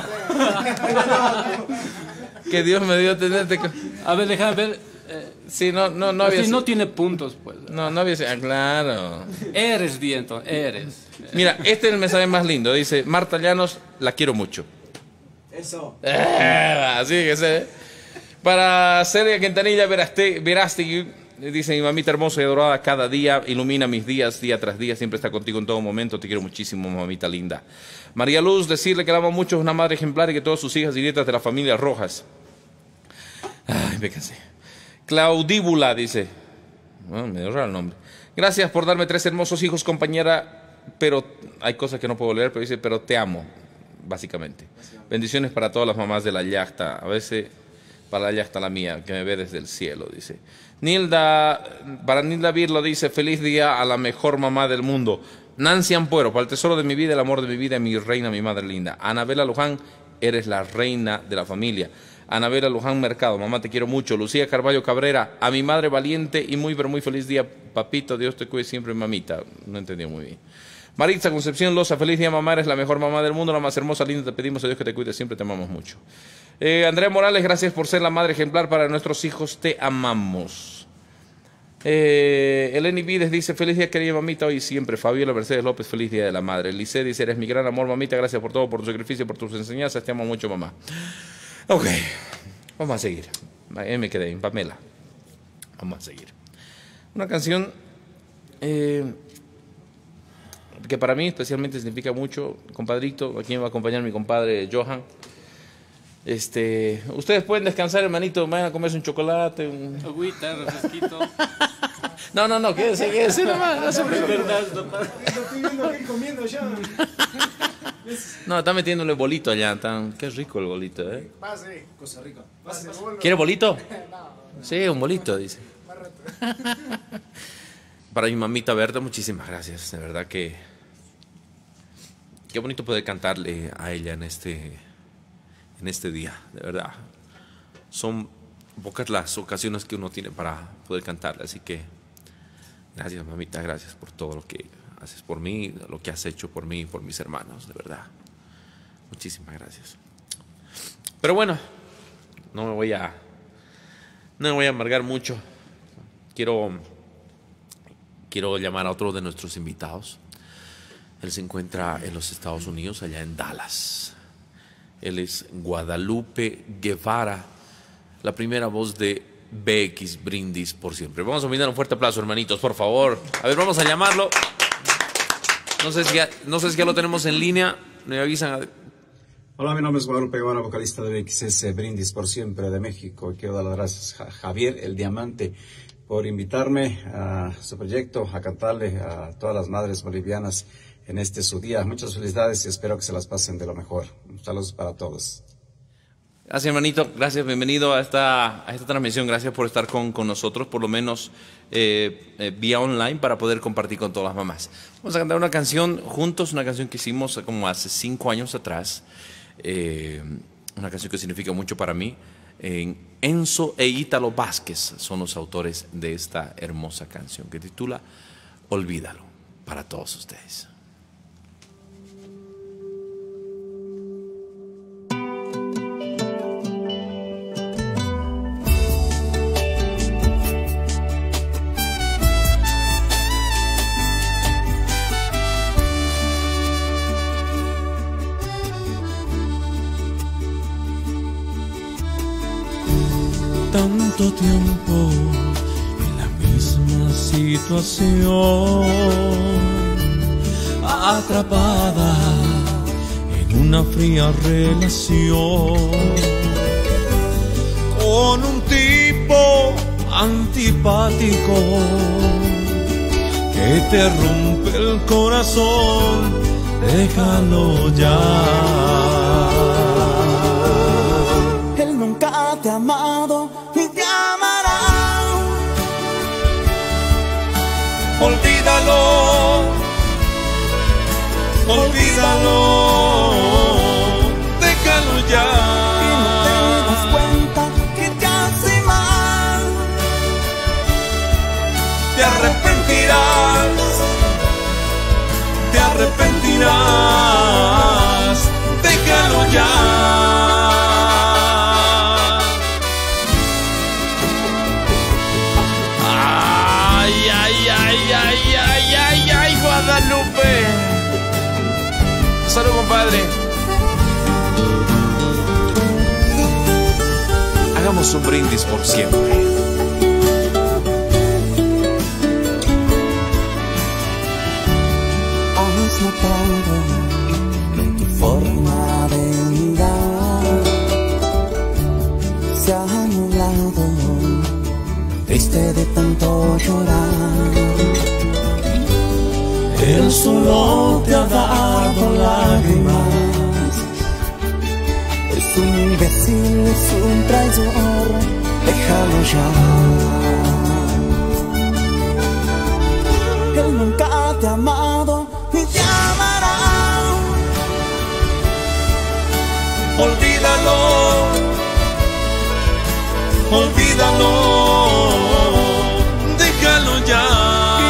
que Dios me dio tenerte. A ver, déjame ver. Eh, Sí, no, no, no había. si no tiene puntos, pues. No, no había. Ah, claro. Eres viento, eres. Mira, este es el mensaje más lindo. Dice, Marta Llanos, la quiero mucho. Eso. Eh, así que se. Para Celia Quintanilla Veraste- Verástegui, dice, mi mamita hermosa y adorada, cada día ilumina mis días, día tras día, siempre está contigo en todo momento, te quiero muchísimo, mamita linda. María Luz, decirle que la amo mucho, es una madre ejemplar y que todas sus hijas y nietas de la familia Rojas. Ay, me cansé. Claudíbula, dice. Bueno, me dio raro el nombre. Gracias por darme tres hermosos hijos, compañera, pero hay cosas que no puedo leer, pero dice, pero te amo, básicamente. Bendiciones para todas las mamás de la yachta, a veces para la yachta la mía, que me ve desde el cielo, dice. Nilda, para Nilda Virlo dice, feliz día a la mejor mamá del mundo. Nancy Ampuero, para el tesoro de mi vida, el amor de mi vida, mi reina, mi madre linda. Anabela Luján, eres la reina de la familia. Anabela Luján Mercado, mamá te quiero mucho. Lucía Carballo Cabrera, a mi madre valiente y muy pero muy feliz día, papito, Dios te cuide siempre, mamita. No entendí muy bien. Maritza Concepción Loza, feliz día mamá, eres la mejor mamá del mundo, la más hermosa, linda, te pedimos a Dios que te cuide siempre, te amamos mucho. Eh, Andrea Morales, gracias por ser la madre ejemplar para nuestros hijos, te amamos. Eh, Eleni Vides dice, feliz día querida mamita, hoy y siempre. Fabiola Mercedes López, feliz día de la madre. Lice dice, eres mi gran amor mamita, gracias por todo, por tu sacrificio, por tus enseñanzas, te amo mucho mamá. Ok, vamos a seguir. Ahí me quedé en Pamela. Vamos a seguir. Una canción eh, que para mí especialmente significa mucho. Compadrito, aquí me va a acompañar mi compadre Johan. Este, ustedes pueden descansar, hermanito, vayan a comerse un chocolate, un... agüita, refresquito. No, no, no, quédese, quédese nomás, no se preocupe. Estoy viendo que ir comiendo ya. No, está metiéndole bolito allá, tan... qué rico el bolito, ¿eh? Pase, cosa rica. Pase, ¿Quiere bolito? Sí, un bolito, dice. Para mi mamita Berta, muchísimas gracias, de verdad que... Qué bonito poder cantarle a ella en este... en este día, de verdad. Son pocas las ocasiones que uno tiene para poder cantarle, así que gracias, mamita, gracias por todo lo que haces por mí, lo que has hecho por mí y por mis hermanos, de verdad. Muchísimas gracias. Pero bueno, no me voy a no me voy a amargar mucho. Quiero quiero llamar a otro de nuestros invitados. Él se encuentra en los Estados Unidos, allá en Dallas. Él es Guadalupe Guevara, la primera voz de B X Brindis por Siempre. Vamos a brindar un fuerte aplauso, hermanitos, por favor. A ver, vamos a llamarlo. No sé si ya, no sé si ya lo tenemos en línea. Me avisan. Hola, mi nombre es Guadalupe Guevara, vocalista de B X S Brindis por Siempre de México. Y quiero dar las gracias a Javier el Diamante por invitarme a su proyecto, a cantarle a todas las madres bolivianas en este su día. Muchas felicidades y espero que se las pasen de lo mejor. Saludos para todos. Gracias, hermanito. Gracias, bienvenido a esta, a esta transmisión. Gracias por estar con, con nosotros, por lo menos eh, eh, vía online, para poder compartir con todas las mamás. Vamos a cantar una canción juntos, una canción que hicimos como hace cinco años atrás. Eh, una canción que significa mucho para mí. Eh, Enzo e Ítalo Vázquez son los autores de esta hermosa canción que titula Olvídalo, para todos ustedes. Tanto tiempo en la misma situación, atrapada en una fría relación, con un tipo antipático que te rompe el corazón. Déjalo ya. Él nunca te ha amado ni te amará. Olvídalo, olvídalo, déjalo ya. Y no te das cuenta que te hace mal. Te arrepentirás, te arrepentirás, déjalo ya. Guadalupe. Salud, compadre. Hagamos un brindis por siempre. Has notado en tu forma de mirar, se ha nublado, triste de tanto llorar. Él solo te ha dado lágrimas. Es un imbécil, es un traidor, déjalo ya. Él nunca te ha amado ni te amará. Olvídalo, olvídalo, déjalo ya.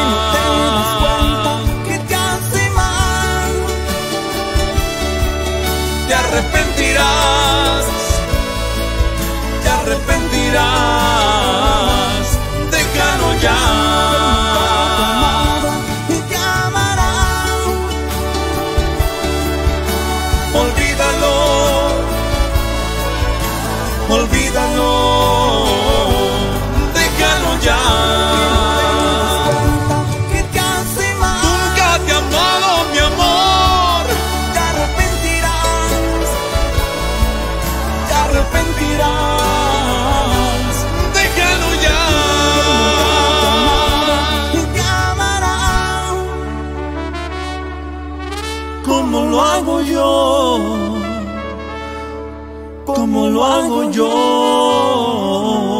Te arrepentirás, te arrepentirás, déjalo ya. Y te amará. Olvídalo, olvídalo, déjalo ya. hago yo, como lo hago yo.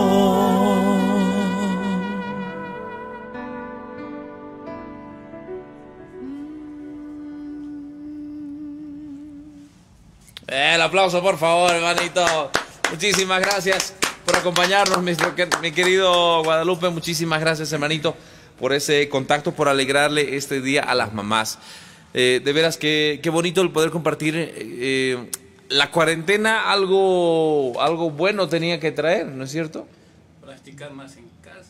El aplauso, por favor, hermanito. Muchísimas gracias por acompañarnos, mi, mi querido Guadalupe. Muchísimas gracias, hermanito, por ese contacto, por alegrarle este día a las mamás. Eh, de veras, que qué bonito el poder compartir. Eh, la cuarentena algo, algo bueno tenía que traer, ¿no es cierto? Practicar más en casa.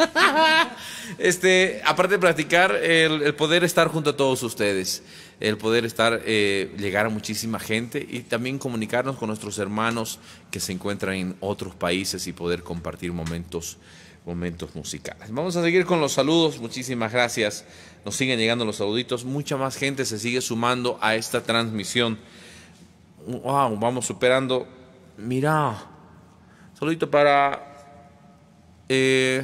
este, aparte de practicar, el, el poder estar junto a todos ustedes, el poder estar, eh, llegar a muchísima gente y también comunicarnos con nuestros hermanos que se encuentran en otros países y poder compartir momentos, momentos musicales. Vamos a seguir con los saludos. Muchísimas gracias. Nos siguen llegando los saluditos. Mucha más gente se sigue sumando a esta transmisión. Wow, vamos superando. Mira, saludito para eh,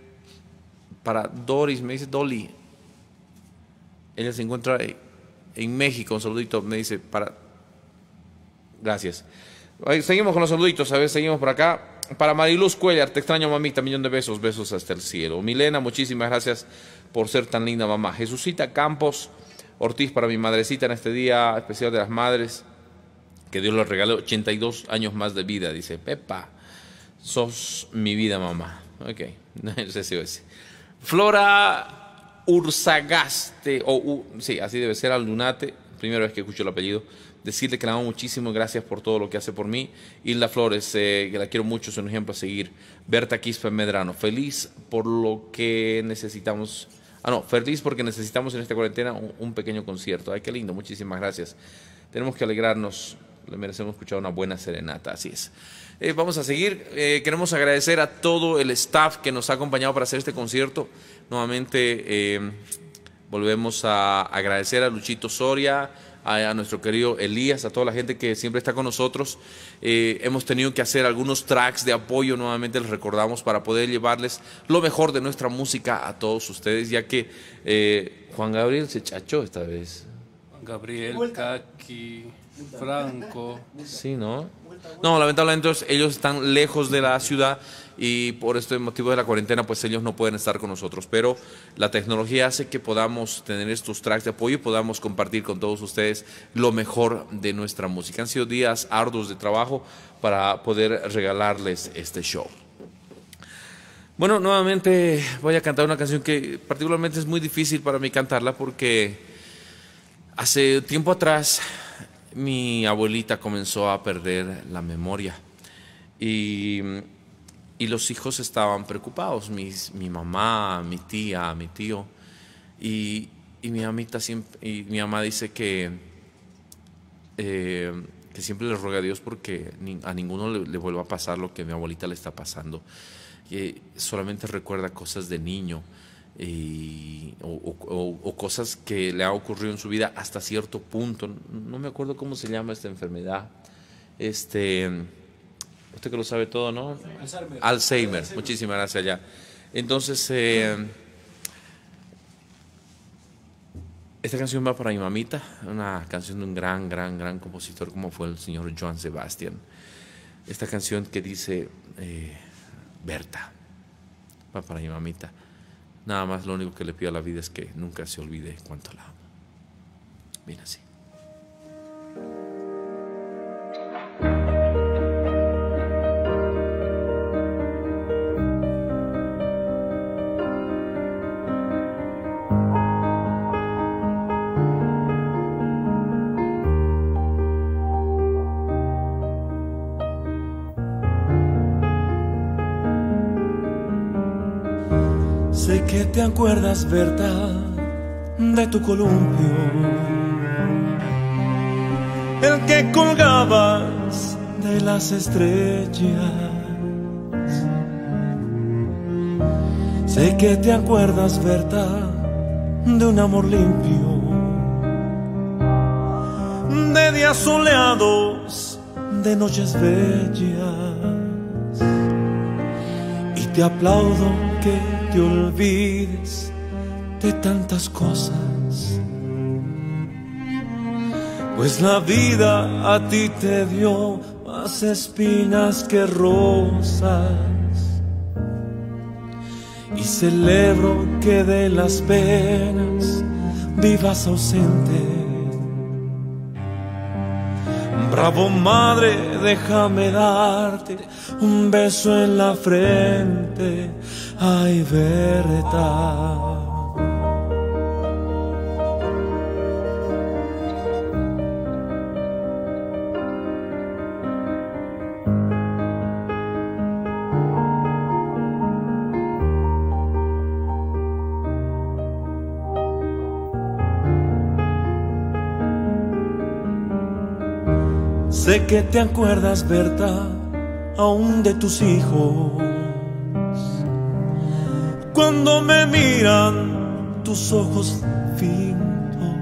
para Doris, me dice Dolly. Ella se encuentra en México. Un saludito, me dice para. Gracias. Seguimos con los saluditos. A ver, seguimos por acá. Para Mariluz Cuellar, te extraño, mamita, millón de besos, besos hasta el cielo. Milena, muchísimas gracias por ser tan linda mamá. Jesucita Campos Ortiz, para mi madrecita en este día especial de las madres, que Dios le regale ochenta y dos años más de vida. Dice, Pepa, sos mi vida, mamá. Ok, no sé si es. Flora Urzagaste, o uh, sí, así debe ser, Aldunate, primera vez que escucho el apellido. Decirle que la amo muchísimo, gracias por todo lo que hace por mí. Hilda Flores, eh, que la quiero mucho, es un ejemplo a seguir. Berta Quispe Medrano, feliz por lo que necesitamos. Ah, no, feliz porque necesitamos en esta cuarentena un, un pequeño concierto. Ay, qué lindo, muchísimas gracias. Tenemos que alegrarnos, le merecemos escuchar una buena serenata, así es. Eh, vamos a seguir. Eh, queremos agradecer a todo el staff que nos ha acompañado para hacer este concierto. Nuevamente eh, volvemos a agradecer a Luchito Soria, a nuestro querido Elías, a toda la gente que siempre está con nosotros. Eh, hemos tenido que hacer algunos tracks de apoyo, nuevamente les recordamos, para poder llevarles lo mejor de nuestra música a todos ustedes, ya que eh, Juan Gabriel se chachó esta vez. Juan Gabriel, Kaki, Franco. Sí, ¿no? No, lamentablemente ellos están lejos de la ciudad y por este motivo de la cuarentena pues ellos no pueden estar con nosotros, pero la tecnología hace que podamos tener estos tracks de apoyo y podamos compartir con todos ustedes lo mejor de nuestra música. Han sido días arduos de trabajo para poder regalarles este show. Bueno, nuevamente voy a cantar una canción que particularmente es muy difícil para mí cantarla porque hace tiempo atrás mi abuelita comenzó a perder la memoria y, y los hijos estaban preocupados, mis, mi mamá, mi tía, mi tío, y, y mi mamita siempre, y mi mamá dice que, eh, que siempre le ruega a Dios porque ni, a ninguno le, le vuelva a pasar lo que a mi abuelita le está pasando, que solamente recuerda cosas de niño. Y, o, o, o cosas que le ha ocurrido en su vida hasta cierto punto. No me acuerdo cómo se llama esta enfermedad. Este, usted que lo sabe todo, ¿no? Alzheimer. Alzheimer. Muchísimas gracias ya. Entonces, eh, esta canción va para mi mamita, una canción de un gran, gran, gran compositor como fue el señor Joan Sebastián. Esta canción que dice eh, Berta, va para mi mamita. Nada más, lo único que le pido a la vida es que nunca se olvide cuánto la amo. Bien así. Sé que te acuerdas, Berta, de tu columpio, el que colgabas de las estrellas. Sé que te acuerdas, Berta, de un amor limpio, de días soleados, de noches bellas. Y te aplaudo que te olvides de tantas cosas pues la vida a ti te dio más espinas que rosas. Y celebro que de las penas vivas ausente. Bravo madre, déjame darte un beso en la frente. Ay, Berta. Sé que te acuerdas, Berta, aún de tus hijos. Cuando me miran tus ojos fintos.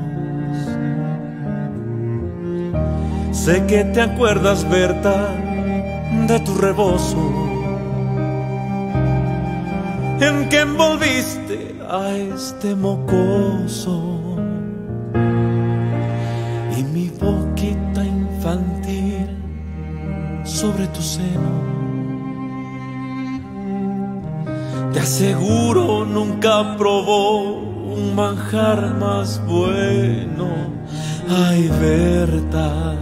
Sé que te acuerdas, Berta, de tu rebozo, en que envolviste a este mocoso. Y mi boquita infantil sobre tu seno, te aseguro nunca probó un manjar más bueno. Ay, Berta.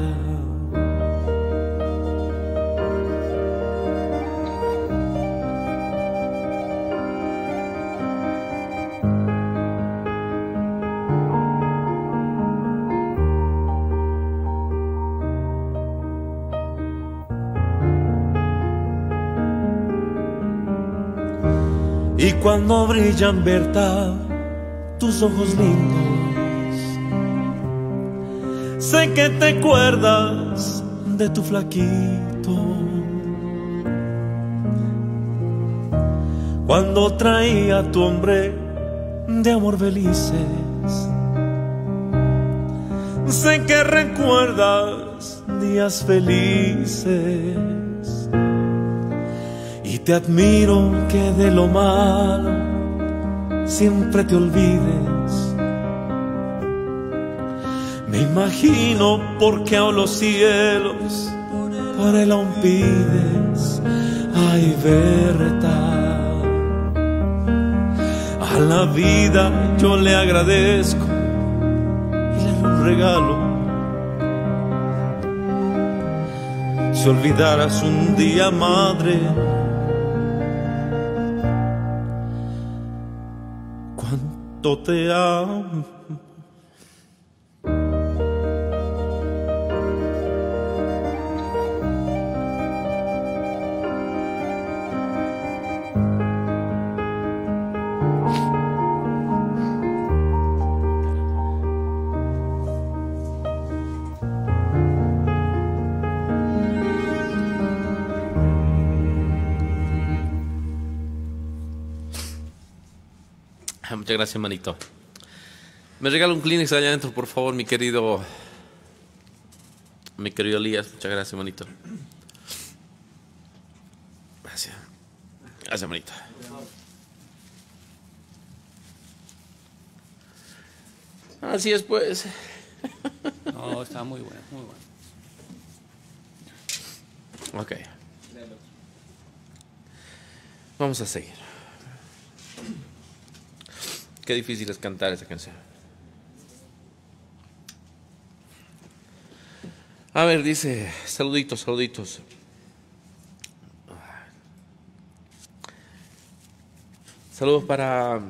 Y cuando brillan, Berta, tus ojos lindos, sé que te acuerdas de tu flaquito. Cuando traía a tu hombre de amor felices, sé que recuerdas días felices. Y te admiro que de lo malo siempre te olvides. Me imagino porque a los cielos por él aún pides. Ay, Berta, a la vida yo le agradezco y le doy un regalo. Si olvidaras un día, madre, cuánto te amo. Muchas gracias, manito. Me regala un Kleenex allá adentro, por favor, mi querido mi querido Elías. Muchas gracias, manito. Gracias. Gracias, manito. Así es, pues. No, está muy bueno, muy bueno. Ok. Vamos a seguir. Qué difícil es cantar esa canción. A ver, dice, saluditos, saluditos. Saludos para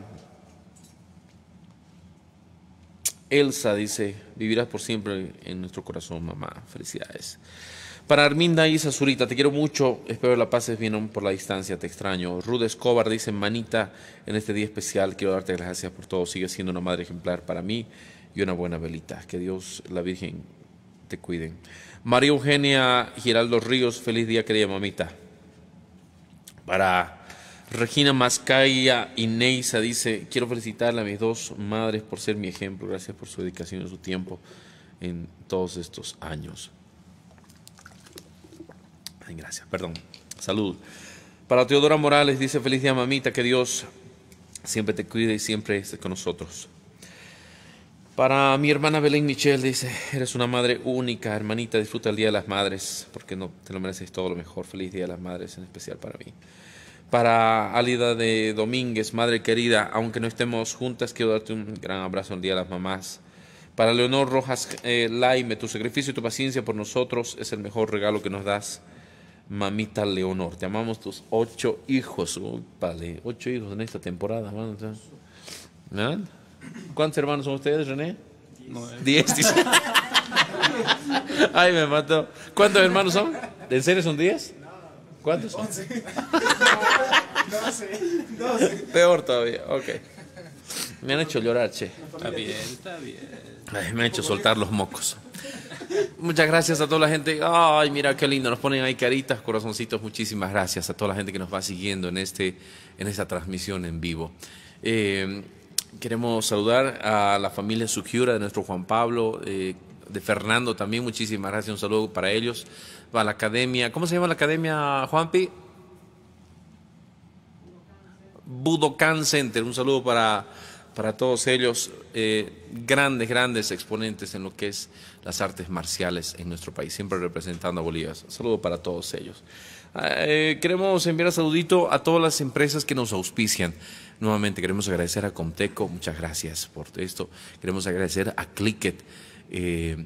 Elsa, dice, vivirás por siempre en nuestro corazón, mamá. Felicidades. Para Arminda Isa Zurita, te quiero mucho, espero la pases bien aún por la distancia, te extraño. Rude Escobar dice, manita, en este día especial quiero darte las gracias por todo, sigue siendo una madre ejemplar para mí y una buena velita. Que Dios, la Virgen, te cuide. María Eugenia Giraldo Ríos, feliz día, querida mamita. Para Regina Mascaya y Neisa dice, quiero felicitarle a mis dos madres por ser mi ejemplo, gracias por su dedicación y su tiempo en todos estos años. Gracias, perdón. Salud. Para Teodora Morales dice, feliz día, mamita, que Dios siempre te cuide y siempre esté con nosotros. Para mi hermana Belén Michelle, dice, eres una madre única, hermanita, disfruta el Día de las Madres, porque no te lo mereces todo lo mejor. Feliz Día de las Madres, en especial para mí. Para Alida de Domínguez, madre querida, aunque no estemos juntas, quiero darte un gran abrazo en el Día de las Mamás. Para Leonor Rojas eh, Laime, tu sacrificio y tu paciencia por nosotros es el mejor regalo que nos das, mamita Leonor. Te amamos tus ocho hijos. Uy, vale, ocho hijos en esta temporada. ¿No? ¿Cuántos hermanos son ustedes, René? Nueve. Diez. Dice. Ay, me mató. ¿Cuántos hermanos son? ¿En serio son diez? ¿Cuántos son? Once. Doce. Doce. Peor todavía, ok. Me han hecho llorar, che. Está bien, está bien. Ay, me han hecho soltar los mocos. Muchas gracias a toda la gente. Ay, mira qué lindo, nos ponen ahí caritas, corazoncitos. Muchísimas gracias a toda la gente que nos va siguiendo en, este, en esta transmisión en vivo. Eh, queremos saludar a la familia Sugiura de nuestro Juan Pablo, eh, de Fernando también. Muchísimas gracias, un saludo para ellos. Va a la academia, ¿cómo se llama la academia, Juanpi? Budokan Center, un saludo para, para todos ellos, eh, grandes, grandes exponentes en lo que es las artes marciales en nuestro país, siempre representando a Bolivia. Un saludo para todos ellos. Eh, queremos enviar un saludito a todas las empresas que nos auspician. Nuevamente queremos agradecer a Comteco, muchas gracias por esto. Queremos agradecer a Clicket, eh,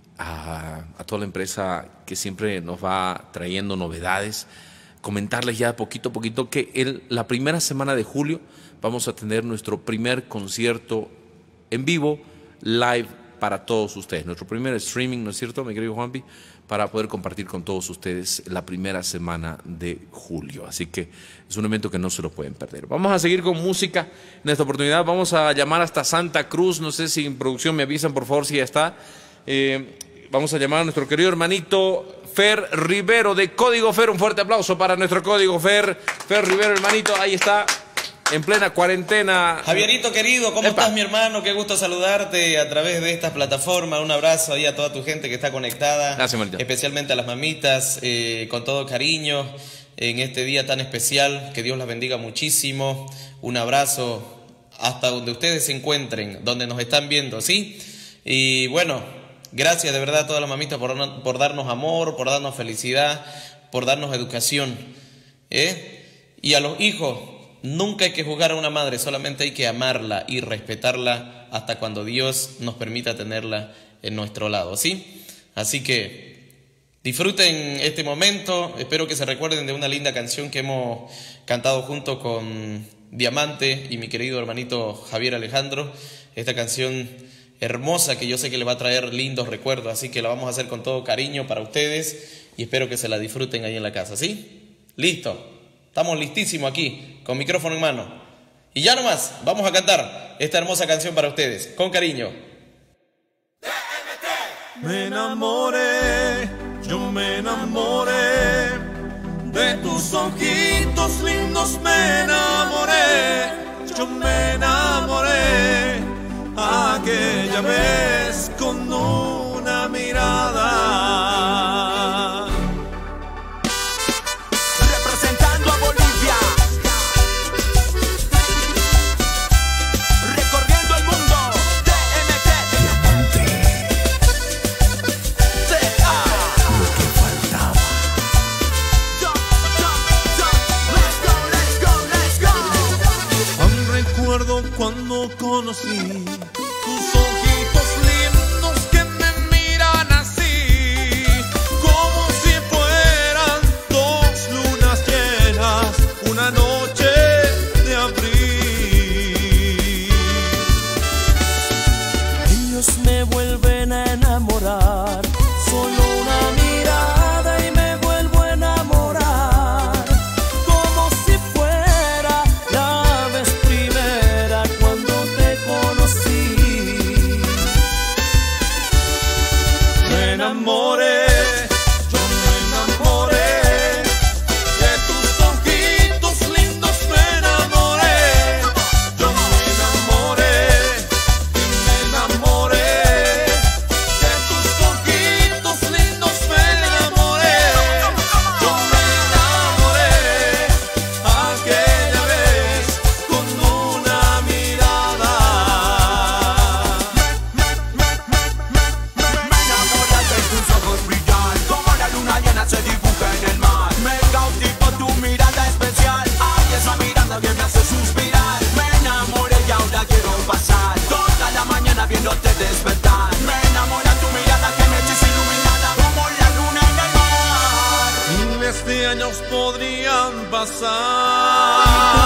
a, a toda la empresa que siempre nos va trayendo novedades. Comentarles ya poquito a poquito que el, la primera semana de julio vamos a tener nuestro primer concierto en vivo, live para todos ustedes. Nuestro primer streaming, ¿no es cierto, mi querido Juanpi? Para poder compartir con todos ustedes la primera semana de julio. Así que es un evento que no se lo pueden perder. Vamos a seguir con música en esta oportunidad. Vamos a llamar hasta Santa Cruz. No sé si en producción me avisan, por favor, si ya está. Eh, vamos a llamar a nuestro querido hermanito Fer Rivero de Código Fer. Un fuerte aplauso para nuestro Código Fer. Fer Rivero, hermanito, ahí está. En plena cuarentena. Javierito querido, ¿cómo Epa. estás, mi hermano? Qué gusto saludarte a través de esta plataforma. Un abrazo ahí a toda tu gente que está conectada. Gracias, manito. Especialmente a las mamitas, eh, con todo cariño, en este día tan especial. Que Dios las bendiga muchísimo. Un abrazo hasta donde ustedes se encuentren, donde nos están viendo, ¿sí? Y bueno, gracias de verdad a todas las mamitas por, por darnos amor, por darnos felicidad, por darnos educación, ¿eh? Y a los hijos, nunca hay que juzgar a una madre, solamente hay que amarla y respetarla hasta cuando Dios nos permita tenerla en nuestro lado, ¿sí? Así que disfruten este momento, espero que se recuerden de una linda canción que hemos cantado junto con Diamante y mi querido hermanito Javier Alejandro. Esta canción hermosa que yo sé que le va a traer lindos recuerdos, así que la vamos a hacer con todo cariño para ustedes y espero que se la disfruten ahí en la casa, ¿sí? Listo. Estamos listísimos aquí, con micrófono en mano. Y ya nomás, vamos a cantar esta hermosa canción para ustedes, con cariño. Me enamoré, yo me enamoré de tus ojitos lindos, me enamoré, yo me enamoré aquella vez con una mirada. Representando a Bolivia, recorriendo el mundo, T M T, T A, lo que faltaba. Let's go, let's go, let's go. Aún recuerdo cuando conocí tus ojitos lindos que me miran así, como si fueran dos lunas llenas, una noche de abril. Ellos me vuelven a enamorar, solo una mirada y me vuelvo a enamorar, como si fuera la vez primera cuando te conocí. pasar.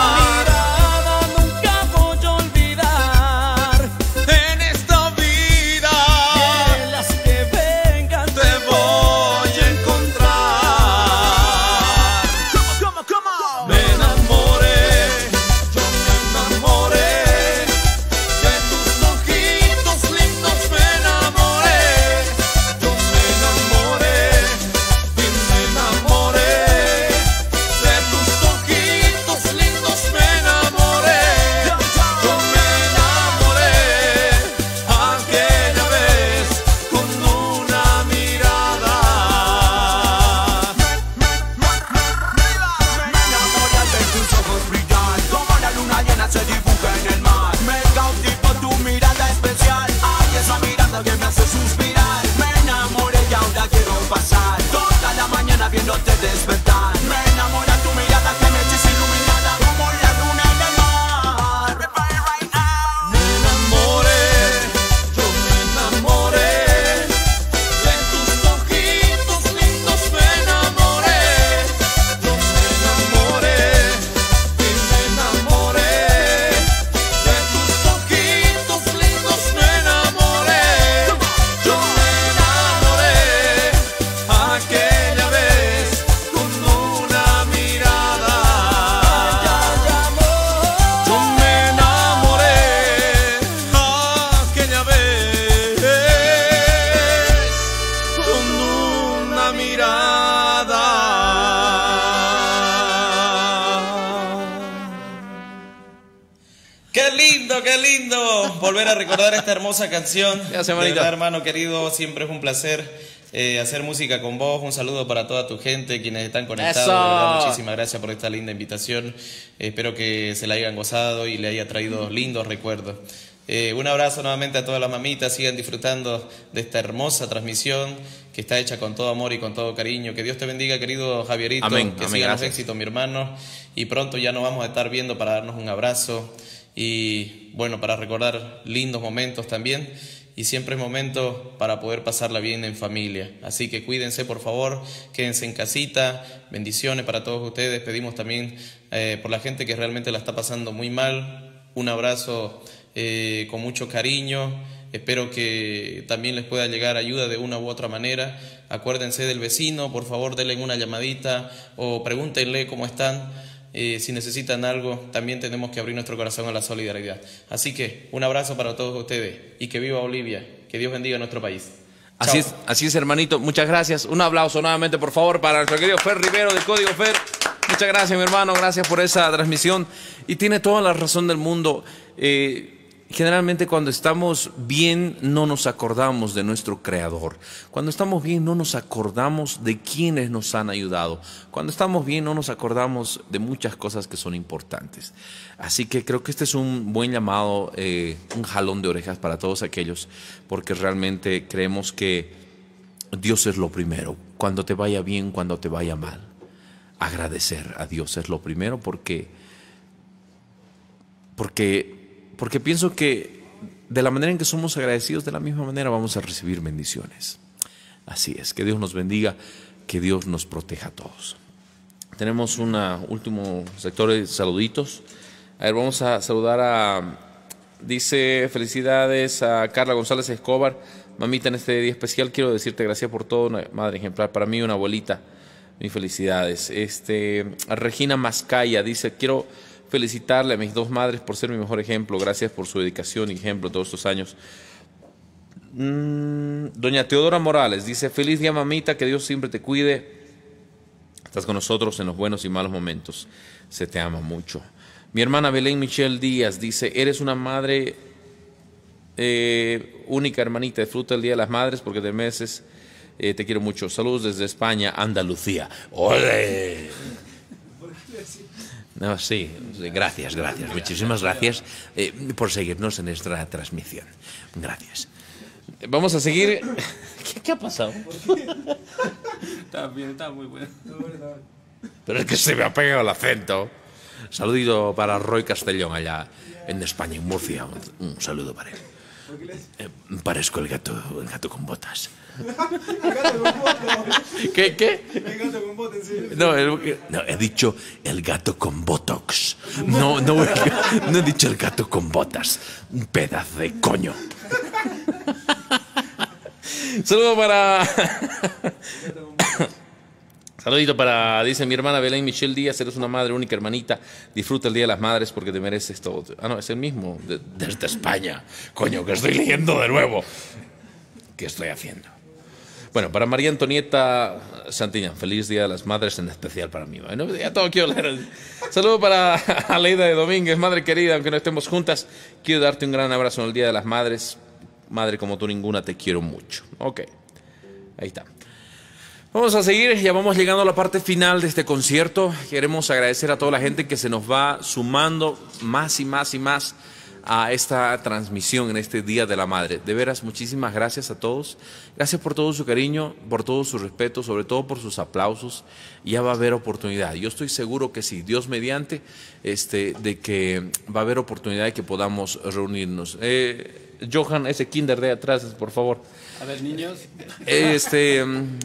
Volver a recordar esta hermosa canción. Gracias, de hermanito. verdad, hermano querido, siempre es un placer eh, hacer música con vos. Un saludo para toda tu gente, quienes están conectados. Eso. De verdad, muchísimas gracias por esta linda invitación. Eh, espero que se la hayan gozado y le haya traído lindos recuerdos. Eh, un abrazo nuevamente a todas las mamitas. Sigan disfrutando de esta hermosa transmisión que está hecha con todo amor y con todo cariño. Que Dios te bendiga, querido Javierito. Amén, que amén, sigan los gracias. éxitos, mi hermano. Y pronto ya nos vamos a estar viendo para darnos un abrazo. Y bueno, para recordar lindos momentos también. Y siempre es momento para poder pasarla bien en familia. Así que cuídense, por favor, quédense en casita. Bendiciones para todos ustedes. Pedimos también eh, por la gente que realmente la está pasando muy mal. Un abrazo eh, con mucho cariño. Espero que también les pueda llegar ayuda de una u otra manera. Acuérdense del vecino, por favor, denle una llamadita o pregúntenle cómo están. Eh, si necesitan algo, también tenemos que abrir nuestro corazón a la solidaridad. Así que un abrazo para todos ustedes y que viva Bolivia, que Dios bendiga a nuestro país. Así es, así es, hermanito. Muchas gracias. Un aplauso nuevamente, por favor, para nuestro querido Fer Rivero de Código Fer. Muchas gracias, mi hermano. Gracias por esa transmisión. Y tiene toda la razón del mundo. Eh, Generalmente cuando estamos bien no nos acordamos de nuestro Creador. Cuando estamos bien no nos acordamos de quienes nos han ayudado. Cuando estamos bien no nos acordamos de muchas cosas que son importantes. Así que creo que este es un buen llamado, eh, un jalón de orejas para todos aquellos, porque realmente creemos que Dios es lo primero. Cuando te vaya bien, cuando te vaya mal. Agradecer a Dios es lo primero porque... porque Porque pienso que de la manera en que somos agradecidos, de la misma manera vamos a recibir bendiciones. Así es, que Dios nos bendiga, que Dios nos proteja a todos. Tenemos un último sector de saluditos. A ver, vamos a saludar a... Dice, felicidades a Carla González Escobar. Mamita, en este día especial quiero decirte gracias por todo, una madre ejemplar. Para mí, una abuelita. Mis felicidades. Este, a Regina Mascaya dice, quiero... felicitarle a mis dos madres por ser mi mejor ejemplo. Gracias por su dedicación y ejemplo todos estos años. Mm, Doña Teodora Morales dice, feliz día, mamita, que Dios siempre te cuide. Estás con nosotros en los buenos y malos momentos. Se te ama mucho. Mi hermana Belén Michelle Díaz dice, eres una madre eh, única, hermanita. Disfruta el Día de las Madres porque de meses eh, te quiero mucho. Saludos desde España, Andalucía. ¡Ole! No, sí, gracias, gracias, muchísimas gracias eh, por seguirnos en esta transmisión. Gracias. Vamos a seguir. ¿Qué, qué ha pasado? Está bien, está muy bueno. Pero es que se me ha pegado el acento. Saludito para Roy Castellón allá en España, en Murcia. Un, un saludo para él. Eh, parezco el gato, el gato con botas. El gato con botas. ¿Qué? ¿Qué? El gato con botas, sí. No, el, no, he dicho el gato con botox. No, no, no he dicho el gato con botas. Un pedazo de coño. Saludo para... Saludito para, dice mi hermana Belén Michelle Díaz, eres una madre única, hermanita. Disfruta el Día de las Madres porque te mereces todo. Ah, no, es el mismo, de, desde España. Coño, que estoy leyendo de nuevo. ¿Qué estoy haciendo? Bueno, para María Antonieta Santillán, feliz Día de las Madres, en especial para mí. Bueno, ya todo quiero leer. Saludo para Aleida de Domínguez, madre querida, aunque no estemos juntas, quiero darte un gran abrazo en el Día de las Madres. Madre como tú ninguna, te quiero mucho. Ok, ahí está. Vamos a seguir, ya vamos llegando a la parte final de este concierto. Queremos agradecer a toda la gente que se nos va sumando más y más y más a esta transmisión en este Día de la Madre. De veras, muchísimas gracias a todos. Gracias por todo su cariño, por todo su respeto, sobre todo por sus aplausos. Ya va a haber oportunidad. Yo estoy seguro que sí, Dios mediante, este, de que va a haber oportunidad de que podamos reunirnos. Eh, Johan, ese kinder de atrás, por favor. A ver, niños. Este...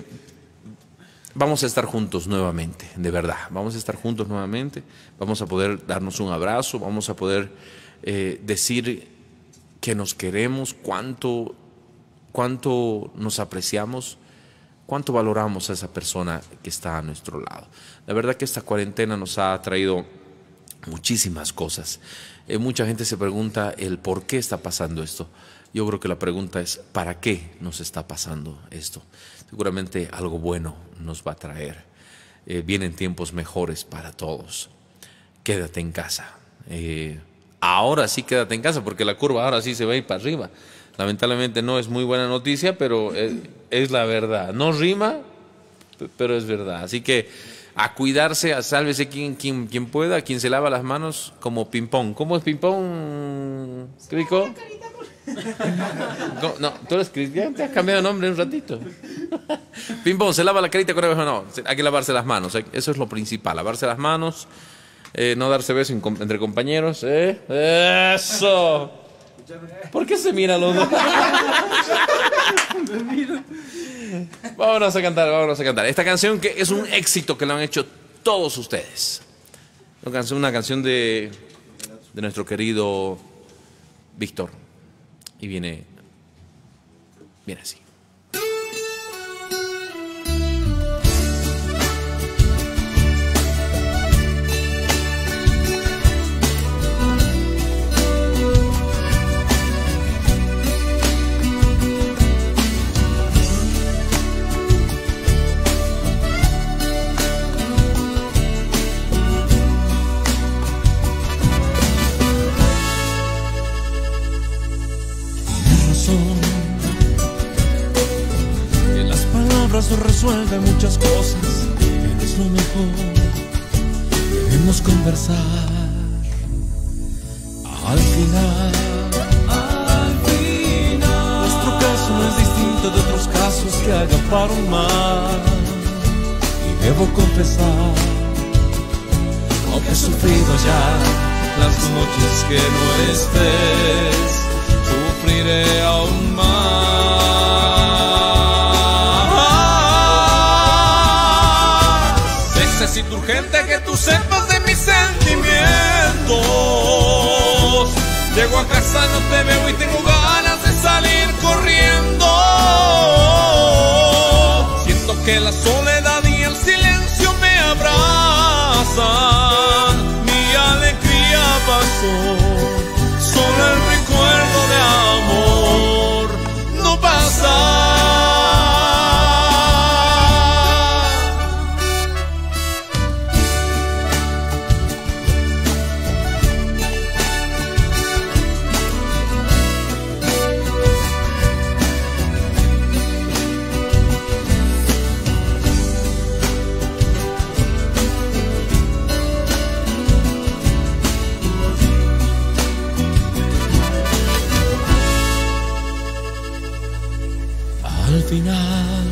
Vamos a estar juntos nuevamente, de verdad. Vamos a estar juntos nuevamente. Vamos a poder darnos un abrazo. Vamos a poder eh, decir que nos queremos, cuánto, cuánto nos apreciamos, cuánto valoramos a esa persona que está a nuestro lado. La verdad que esta cuarentena nos ha traído muchísimas cosas. Eh, mucha gente se pregunta el por qué está pasando esto. Yo creo que la pregunta es ¿para qué nos está pasando esto? Seguramente algo bueno nos va a traer. Eh, vienen tiempos mejores para todos. Quédate en casa. Eh, ahora sí quédate en casa porque la curva ahora sí se va a ir para arriba. Lamentablemente no es muy buena noticia, pero es, es la verdad. No rima, pero es verdad. Así que a cuidarse, a sálvese quien, quien, quien pueda, quien se lava las manos como ping-pong. ¿Cómo es ping-pong, Crico? No, no, tú eres cristiano, te has cambiado de nombre un ratito. Ping-pong, se lava la carita con el beso. No, hay que lavarse las manos. Eso es lo principal, lavarse las manos, eh, no darse besos entre compañeros. ¿eh? Eso. ¿Por qué se miran los dos? Vámonos a cantar, vámonos a cantar. Esta canción que es un éxito que lo han hecho todos ustedes. Una canción, una canción de, de nuestro querido Víctor. Y viene, viene así. No resuelve muchas cosas, eres lo mejor, debemos conversar. Al final, al final, nuestro caso no es distinto de otros casos que agaparon mal. Y debo confesar, aunque he sufrido ya las noches que no estés, sufriré aún más. Necesito urgente que tú sepas de mis sentimientos. Llego a casa, no te veo y tengo ganas de salir corriendo. Siento que la soledad y el silencio me abrazan. Mi alegría pasó, solo el recuerdo de amor no pasa. Al final,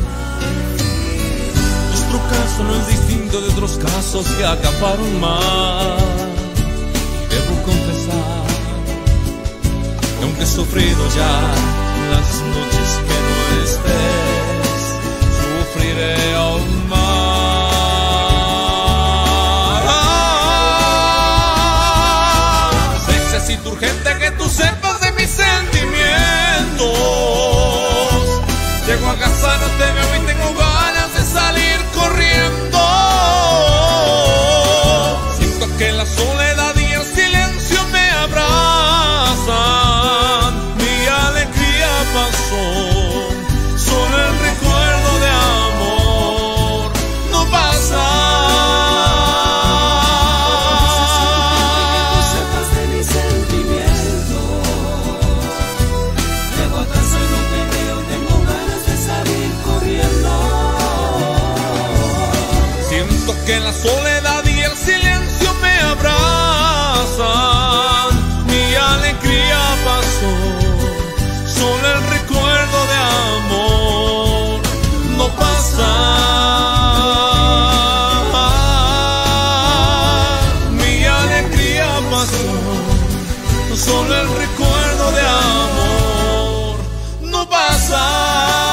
nuestro caso no es distinto de otros casos que acaparon más. Y debo confesar que aunque he sufrido ya las noches que no estés, sufriré aún más. Necesito urgente que tú sepas de mis sentimientos. Llego a casa, no te veo y tengo ganas de salir corriendo. Siento que la soledad y el silencio me abrazan. Mi alegría pasó, solo el recuerdo de amor no pasa. Que la soledad y el silencio me abrazan. Mi alegría pasó, solo el recuerdo de amor no pasa. Mi alegría pasó, solo el recuerdo de amor no pasa.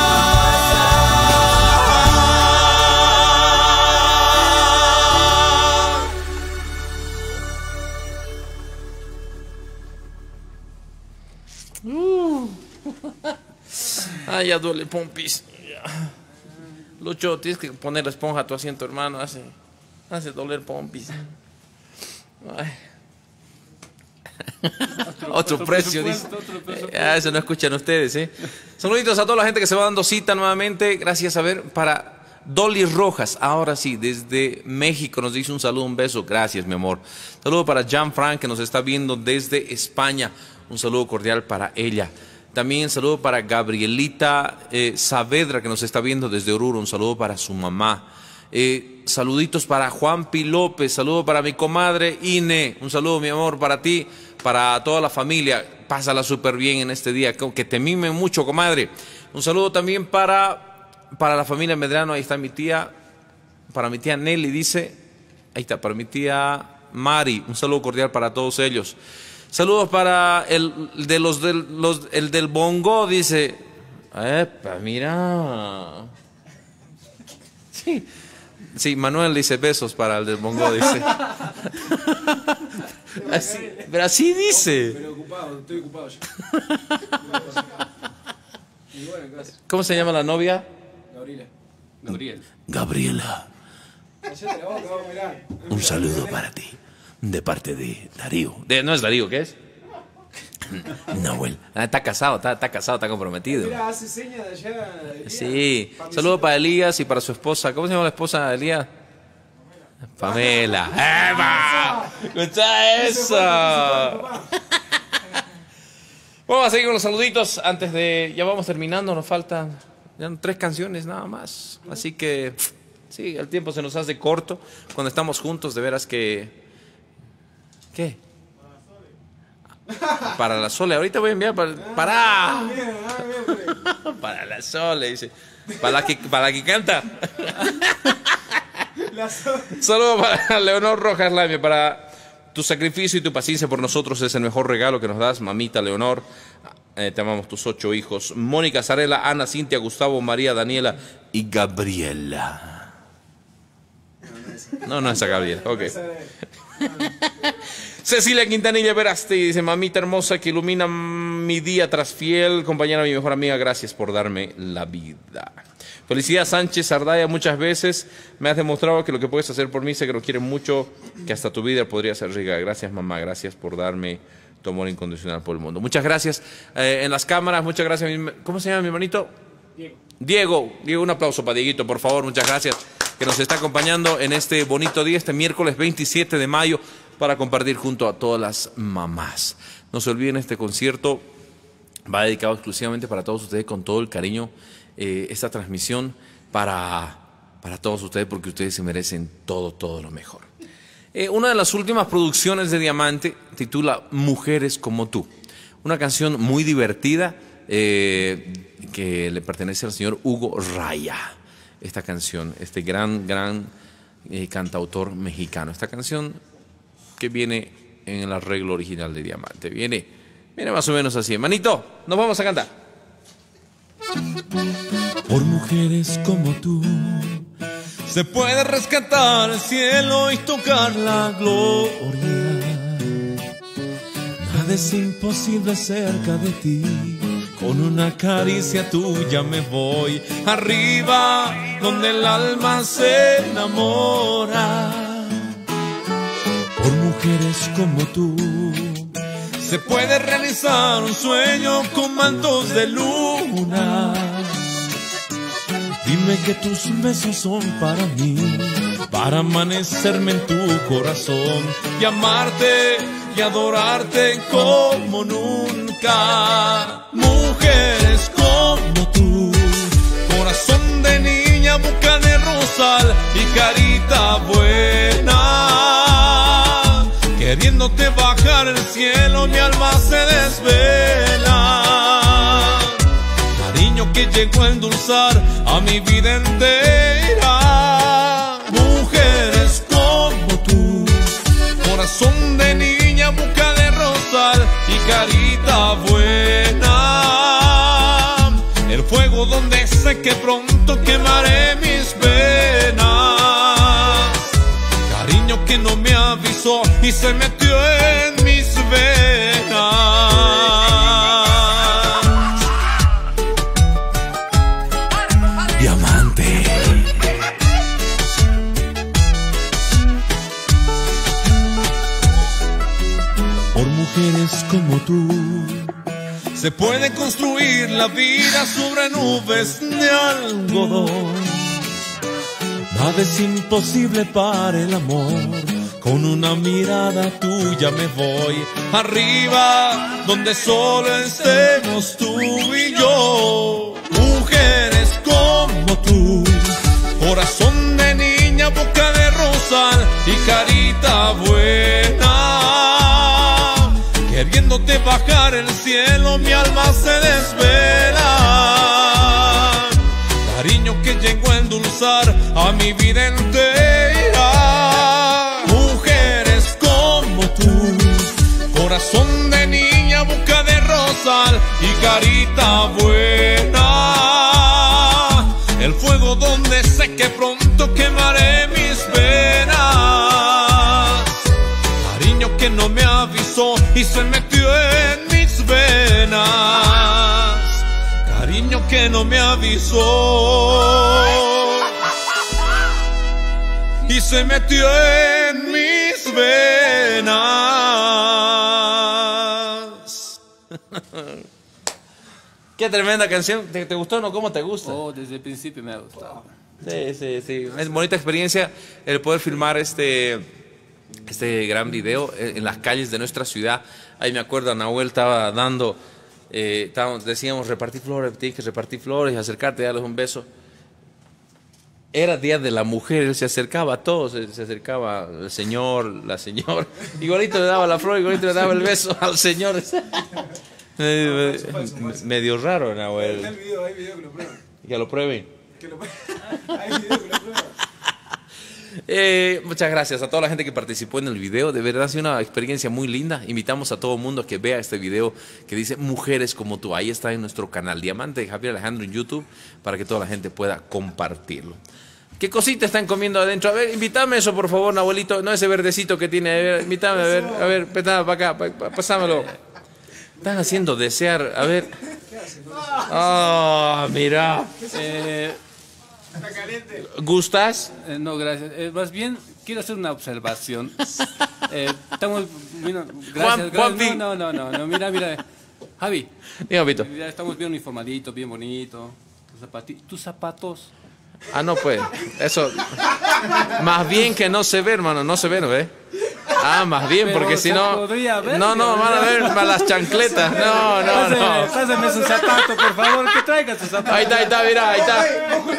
Ah, ya duele pompis. Ya. Lucho, tienes que poner la esponja a tu asiento, hermano. Hace, hace doler pompis. Ay. Otro, otro precio, dice. Ah, eso no escuchan ustedes, ¿eh? Saluditos a toda la gente que se va dando cita nuevamente. Gracias, a ver, para Dolly Rojas, ahora sí, desde México, nos dice un saludo, un beso. Gracias, mi amor. Saludo para Jean Frank, que nos está viendo desde España. Un saludo cordial para ella. También saludo para Gabrielita eh, Saavedra, que nos está viendo desde Oruro. Un saludo para su mamá. Eh, saluditos para Juanpi López. Saludo para mi comadre Ine. Un saludo, mi amor, para ti, para toda la familia. Pásala súper bien en este día. Que te mimen mucho, comadre. Un saludo también para, para la familia Medrano. Ahí está mi tía. Para mi tía Nelly, dice. Ahí está, para mi tía Mari. Un saludo cordial para todos ellos. Saludos para el de los del, los, el del bongo, dice. Epa, mira. Sí, sí, Manuel dice besos para el del bongo, dice. Así, pero así dice. Pero ocupado, estoy ocupado ya. ¿Cómo se llama la novia? Gabriela. Gabriel. Gabriela, un saludo para ti, de parte de Darío. De, no es Darío, ¿qué es? Nahuel. Ah, está casado, está, está casado, está comprometido. Mira, hace señas de allá. Elías. Sí, saludo para Elías y para su esposa. ¿Cómo se llama la esposa de Elías? Pamela. ¡Eva! ¡Escucha eso! Vamos a seguir con los saluditos antes de... Ya vamos terminando, nos faltan ya tres canciones nada más. Así que, sí, el tiempo se nos hace corto. Cuando estamos juntos, de veras que... ¿Qué? Para la Sole. Ahorita voy a enviar para... ¡Para! Para la Sole, dice. Para la que, para la que canta. Saludos para Leonor Rojas Lamia, para tu sacrificio y tu paciencia por nosotros es el mejor regalo que nos das, mamita Leonor. Eh, te amamos, tus ocho hijos. Mónica Zarela, Ana, Cintia, Gustavo, María, Daniela y Gabriela. No, no es a Gabriela, ok. Cecilia Quintanilla Verasti dice, mamita hermosa que ilumina mi día tras fiel compañera, mi mejor amiga, gracias por darme la vida. Felicidad Sánchez Ardaya, muchas veces me has demostrado que lo que puedes hacer por mí, sé que lo quieres mucho, que hasta tu vida podría ser rica. Gracias, mamá, gracias por darme tu amor incondicional por el mundo. Muchas gracias eh, en las cámaras, muchas gracias. ¿Cómo se llama mi hermanito? Diego. Diego, Diego, un aplauso para Dieguito, por favor, muchas gracias, que nos está acompañando en este bonito día, este miércoles veintisiete de mayo, para compartir junto a todas las mamás. No se olviden, este concierto va dedicado exclusivamente para todos ustedes, con todo el cariño. Eh, esta transmisión para, para todos ustedes, porque ustedes se merecen todo, todo lo mejor. Eh, una de las últimas producciones de Diamante titula Mujeres como tú, una canción muy divertida eh, que le pertenece al señor Hugo Raya. Esta canción, este gran, gran eh, cantautor mexicano. Esta canción que viene en el arreglo original de Diamante, viene, Mira, más o menos así. Manito, nos vamos a cantar. Por mujeres como tú se puede rescatar el cielo y tocar la gloria. Nada es imposible cerca de ti. Con una caricia tuya me voy arriba, donde el alma se enamora. Por mujeres como tú se puede realizar un sueño con mantos de luna. Dime que tus besos son para mí, para amanecerme en tu corazón y amarte y adorarte como nunca. Mujeres como tú, corazón de niña, boca de rosal y carita buena. Queriéndote bajar el cielo, mi alma se desvela. Cariño que llegó a endulzar a mi vida entera. Mujeres como tú, corazón de niña, boca de rosal y carita buena. El fuego donde sé que pronto quemaré mis venas. Cariño que no me avisó y se metió en mis venas. Diamante. Por mujeres como tú se puede construir la vida sobre nubes de algodón. Nada es imposible para el amor. Con una mirada tuya me voy arriba, donde solo estemos tú y yo. Mujeres como tú, corazón de niña, boca de rosal y carita buena. Queriéndote bajar el cielo, mi alma se desvela. Cariño que llegó a endulzar a mi vida entera. Mujeres como tú, corazón de niña, boca de rosal y carita buena. El fuego donde sé que pronto quemaré mis venas. Cariño que no me avisó y se metió en mis venas. Cariño que no me avisó y se metió en mis venas. Qué tremenda canción. ¿Te, te gustó o no? ¿Cómo te gusta? Oh, desde el principio me ha gustado. Sí, sí, sí. Es bonita experiencia el poder filmar este, este gran video en las calles de nuestra ciudad. Ahí me acuerdo, Nahuel estaba dando, eh, estábamos, decíamos repartir flores, tienes que repartir flores y acercarte y darles un beso. Era Día de la Mujer, él se acercaba a todos, se, se acercaba el señor, la señora, igualito le daba la flor, igualito le daba el beso al señor. Medio raro, Nahuel. Hay video, hay video que lo prueben. Que lo prueben. Que lo prueben. Hay video que lo prueben. Eh, muchas gracias a toda la gente que participó en el video. De verdad ha sido una experiencia muy linda. Invitamos a todo el mundo a que vea este video que dice Mujeres como tú. Ahí está en nuestro canal Diamante de Javier Alejandro en YouTube para que toda la gente pueda compartirlo. ¿Qué cositas están comiendo adentro? A ver, invítame eso, por favor, abuelito. No ese verdecito que tiene. A ver, invítame, a ver, a ver, petá, para acá, pa, pa, pasámelo. Están haciendo desear, a ver. Ah, oh, mira. Eh, Está caliente. ¿Gustas? Eh, no, gracias. Eh, más bien, quiero hacer una observación. Eh, estamos, bueno, gracias, Juan, gracias. No, no, no, no, mira, mira. Javi. Dígame, Vito. Ya estamos bien uniformaditos, bien bonitos. Tus zapatitos. Tus zapatos. Ah, no, pues. Eso. Más bien que no se ve, hermano. No se ve, ¿no ve? Ah, más bien, Pero porque si no. Ver, no, no, van a ver para las chancletas. No, no, pásame, no. Pásame su zapato, por favor, que traiga su zapato. Ahí está, ahí está, mira, ahí está.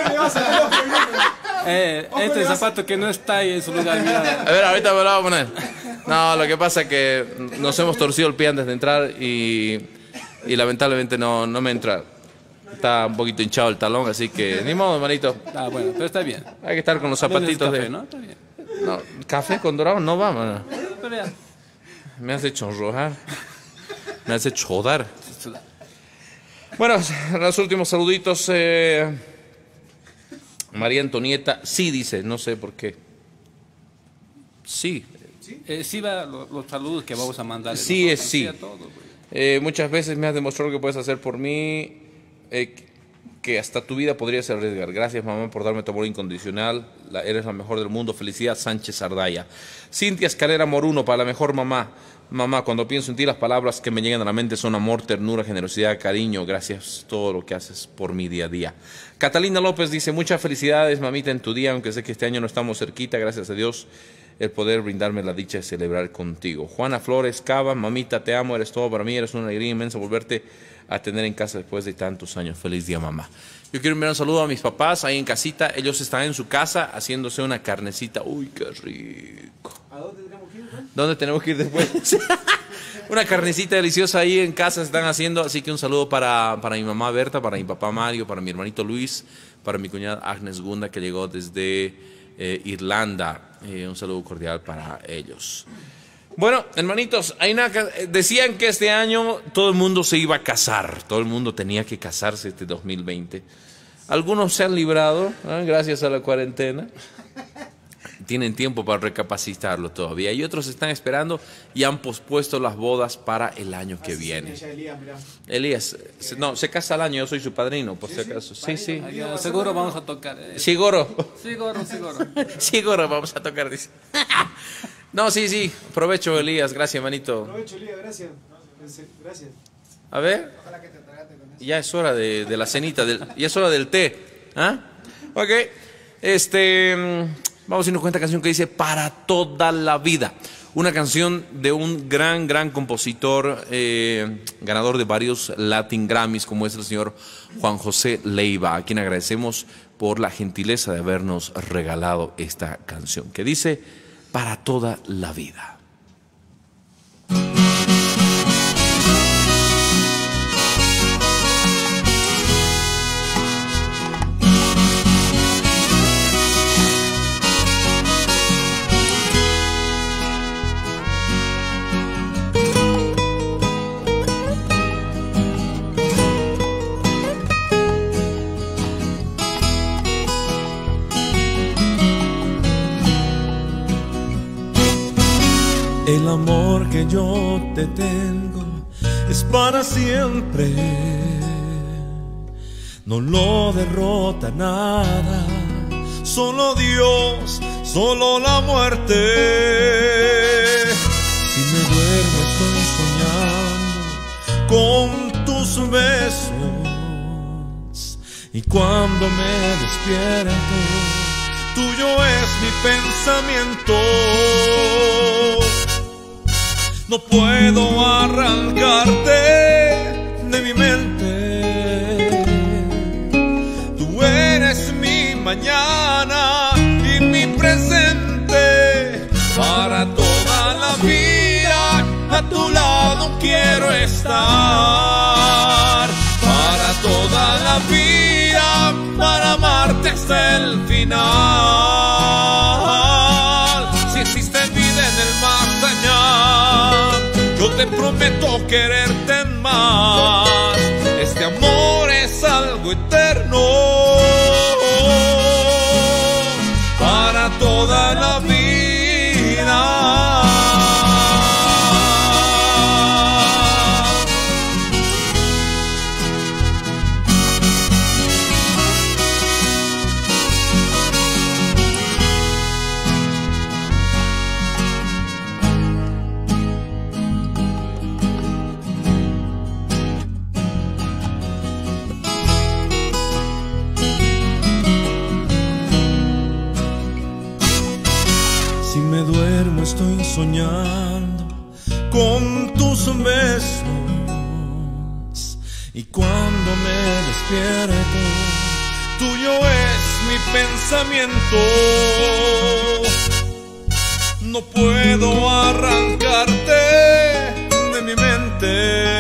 Eh, este zapato que no está ahí en su lugar, mira. A ver, ahorita me lo voy a poner. No, lo que pasa es que nos hemos torcido el pie antes de entrar y, y lamentablemente no, no me entra. Está un poquito hinchado el talón, así que ni modo, manito. Ah, bueno, pero está bien. Hay que estar con los zapatitos café, de. ¿no? Está bien. No, café con dorado no va, mano. Pero ya. Me has hecho enrojar. Me hace chodar. Bueno, los últimos saluditos. Eh, María Antonieta, sí dice, no sé por qué. Sí. ¿Sí? Eh, sí va lo, los saludos que vamos a mandar. Sí, es sí. Eh, muchas veces me has demostrado que puedes hacer por mí, eh, que hasta tu vida podría ser arriesgar. Gracias, mamá, por darme tu amor incondicional. La, eres la mejor del mundo. Felicidad, Sánchez Ardaya. Cintia Escalera Moruno, para la mejor mamá. Mamá, cuando pienso en ti, las palabras que me llegan a la mente son amor, ternura, generosidad, cariño. Gracias todo lo que haces por mí día a día. Catalina López dice, muchas felicidades, mamita, en tu día, aunque sé que este año no estamos cerquita, gracias a Dios, el poder brindarme la dicha de celebrar contigo. Juana Flores Cava, mamita, te amo, eres todo para mí, eres una alegría inmensa volverte a tener en casa después de tantos años. Feliz día, mamá. Yo quiero enviar un saludo a mis papás ahí en casita. Ellos están en su casa haciéndose una carnecita. Uy, qué rico. ¿A dónde tenemos que ir? ¿No? ¿Dónde tenemos que ir después? Una carnecita deliciosa ahí en casa están haciendo. Así que un saludo para, para mi mamá Berta, para mi papá Mario, para mi hermanito Luis, para mi cuñada Agnes Gunda, que llegó desde eh, Irlanda. Eh, un saludo cordial para ellos. Bueno, hermanitos, hay una, decían que este año todo el mundo se iba a casar, todo el mundo tenía que casarse este dos mil veinte. Algunos se han librado, ¿eh? Gracias a la cuarentena. Tienen tiempo para recapacitarlo todavía. Y otros están esperando y han pospuesto las bodas para el año que viene. Elías, no, se casa al año, yo soy su padrino, por si acaso. Sí, sí. Seguro vamos a tocar. Eh. Seguro. Seguro, seguro. Seguro vamos a tocar, dice. No, sí, sí. Provecho, Elías. Gracias, manito. Provecho, Elías. Gracias. Gracias. A ver. Ya es hora de, de la cenita. Del, ya es hora del té. ¿Ah? Ok. Este... Vamos a irnos con esta canción que dice Para toda la vida. Una canción de un gran, gran compositor, eh, ganador de varios Latin Grammys, como es el señor Juan José Leiva, a quien agradecemos por la gentileza de habernos regalado esta canción, que dice Para toda la vida. El amor que yo te tengo es para siempre, no lo derrota nada, solo Dios, solo la muerte. Si me duermo estoy soñando con tus besos y cuando me despierto tuyo es mi pensamiento. No puedo arrancarte de mi mente. Tú eres mi mañana y mi presente. Para toda la vida a tu lado quiero estar. Para toda la vida, para amarte hasta el final. Si existe vida en el más allá, yo te prometo quererte más. Este amor es algo eterno para toda la vida. Estoy soñando con tus besos y cuando me despierto tuyo es mi pensamiento. No puedo arrancarte de mi mente.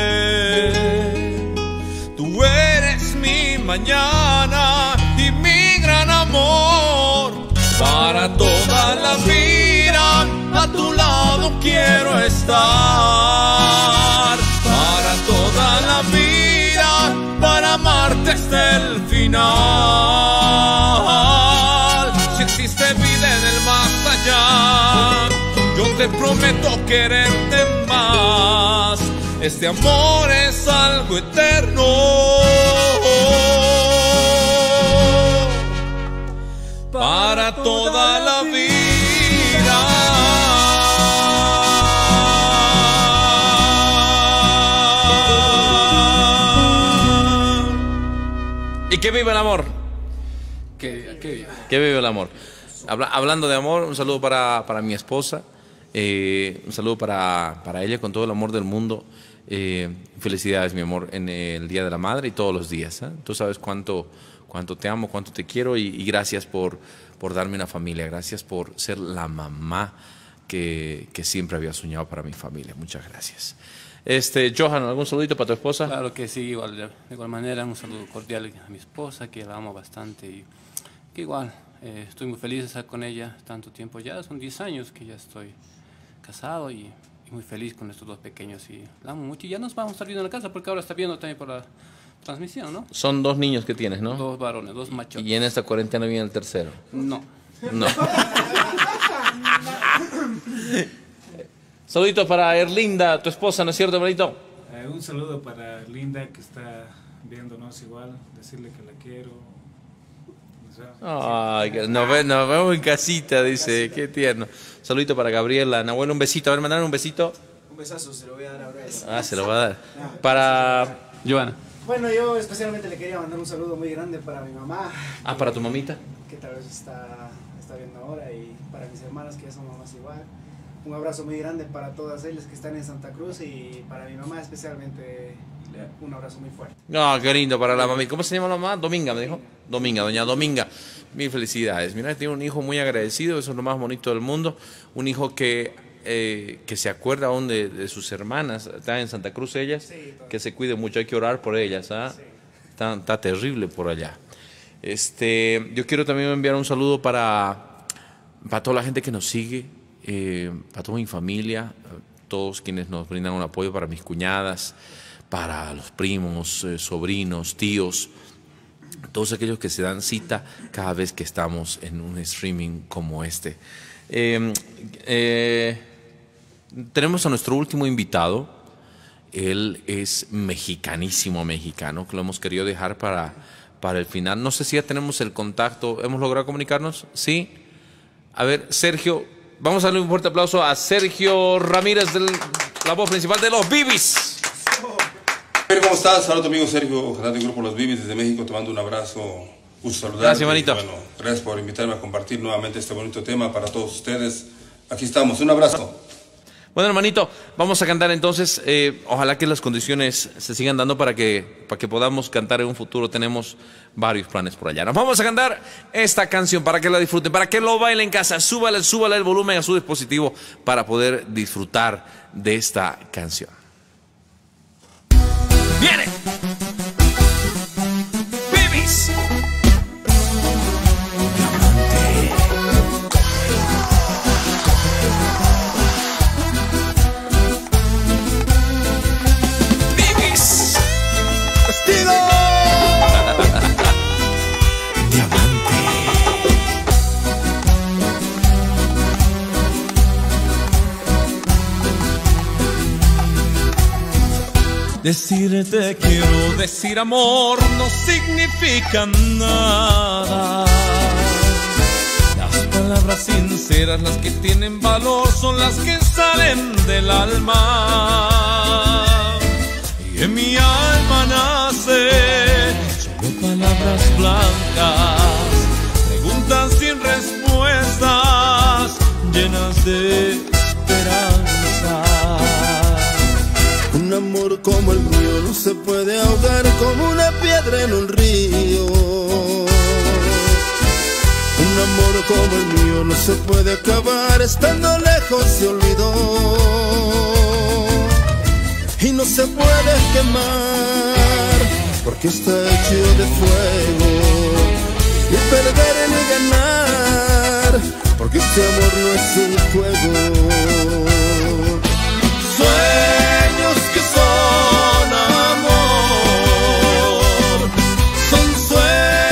Tú eres mi mañana y mi gran amor para toda la vida. A tu lado quiero estar. final. Si existe vida en el más allá, yo te prometo quererte más. Este amor es algo eterno, para toda la vida. Y que viva el amor. Que, que viva. Que viva el amor. Habla, hablando de amor, un saludo para, para mi esposa. Eh, un saludo para, para ella con todo el amor del mundo. Eh, felicidades, mi amor, en el Día de la Madre y todos los días. ¿eh? Tú sabes cuánto, cuánto te amo, cuánto te quiero y, y gracias por, por darme una familia. Gracias por ser la mamá que, que siempre había soñado para mi familia. Muchas gracias. Este, Johan, ¿algún saludito para tu esposa? Claro que sí, igual, de, de igual manera, un saludo cordial a mi esposa, que la amo bastante y que igual, eh, estoy muy feliz de estar con ella tanto tiempo ya, son diez años que ya estoy casado y, y muy feliz con estos dos pequeños y la amo mucho y ya nos vamos a estar viendo en la casa porque ahora está viendo también por la transmisión, ¿no? Son dos niños que tienes, ¿no? Dos varones, dos machos. Y en esta cuarentena viene el tercero. No. No. Saluditos para Erlinda, tu esposa, ¿no es cierto, hermanito? Eh, un saludo para Linda que está viéndonos igual, decirle que la quiero. O sea, Ay, que nos, ve, nos vemos en casita, dice, casita. Qué tierno. Saludito para Gabriela, Nahuel, un besito, a ver, mandar un besito. Un besazo, se lo voy a dar ahora. Ah, se lo va a dar. Para Joana. Bueno, yo especialmente le quería mandar un saludo muy grande para mi mamá. Ah, para tu mamita. Que tal vez está, está viendo ahora y para mis hermanas que ya son mamás igual. Un abrazo muy grande para todas ellas que están en Santa Cruz y para mi mamá especialmente un abrazo muy fuerte. No, qué lindo para la mamita. ¿Cómo se llama la mamá? Dominga, me dijo. Dominga, doña Dominga. Mil felicidades. Mira, tiene un hijo muy agradecido, eso es lo más bonito del mundo. Un hijo que, eh, que se acuerda aún de, de sus hermanas. Están en Santa Cruz ellas. Sí, que se cuide mucho, hay que orar por ellas. ¿ah? Sí. Está, está terrible por allá. Este, yo quiero también enviar un saludo para, para toda la gente que nos sigue. Eh, para toda mi familia, todos quienes nos brindan un apoyo, para mis cuñadas, para los primos, eh, sobrinos, tíos, todos aquellos que se dan cita cada vez que estamos en un streaming como este. Eh, eh, tenemos a nuestro último invitado. Él es mexicanísimo mexicano, que lo hemos querido dejar para, para el final. No sé si ya tenemos el contacto. ¿Hemos logrado comunicarnos? Sí. A ver, Sergio. Vamos a darle un fuerte aplauso a Sergio Ramírez, del, la voz principal de Los Bibis. ¿Cómo estás? Saludos, amigo Sergio, cantante del grupo Los Bibis desde México. Te mando un abrazo, gusto saludarte. Gracias, manito. Bueno, gracias por invitarme a compartir nuevamente este bonito tema para todos ustedes. Aquí estamos, un abrazo. Bueno, hermanito, vamos a cantar entonces. Eh, ojalá que las condiciones se sigan dando para que, para que podamos cantar en un futuro. Tenemos varios planes por allá. Nos vamos a cantar esta canción para que la disfruten, para que lo bailen en casa. Súbale, súbale el volumen a su dispositivo para poder disfrutar de esta canción. ¡Viene! ¡Bibis! Decirte quiero, decir amor no significa nada. Las palabras sinceras, las que tienen valor, son las que salen del alma. Y en mi alma nace solo palabras blancas, preguntas sin respuestas, llenas de esperanza. Un amor como el mío no se puede ahogar como una piedra en un río. Un amor como el mío no se puede acabar estando lejos se olvidó. Y no se puede quemar porque está hecho de fuego. Ni perder ni ganar porque este amor no es un juego. Sueños que son amor, son sueños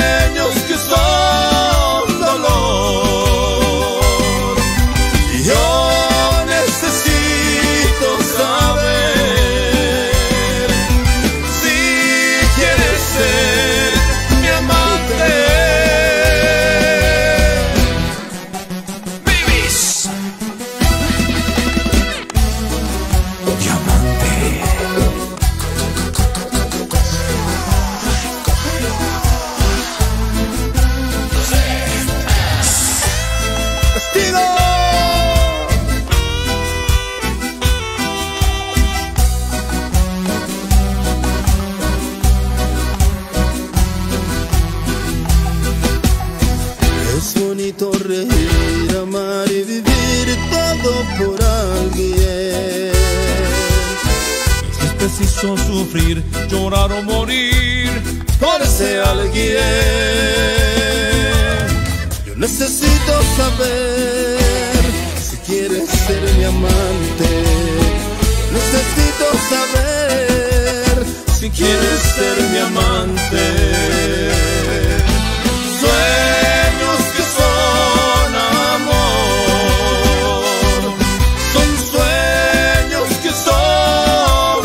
bonito reír, amar y vivir todo por alguien. Si es preciso sufrir, llorar o morir por ese alguien. Yo necesito saber si quieres ser mi amante. Necesito saber si quieres ser mi amante. Sueños que son amor, son sueños que son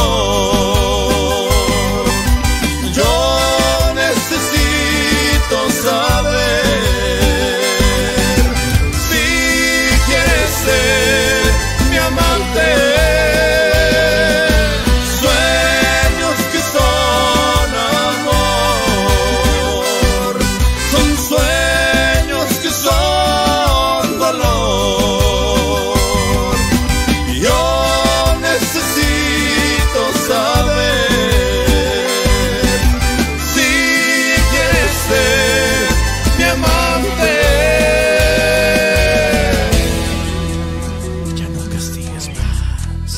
dolor. Yo necesito saber si quieres ser mi amante. Sueños que son amor, son sueños que son dolor. Yo necesito saber si quieres ser mi amante. Ya no castigues más.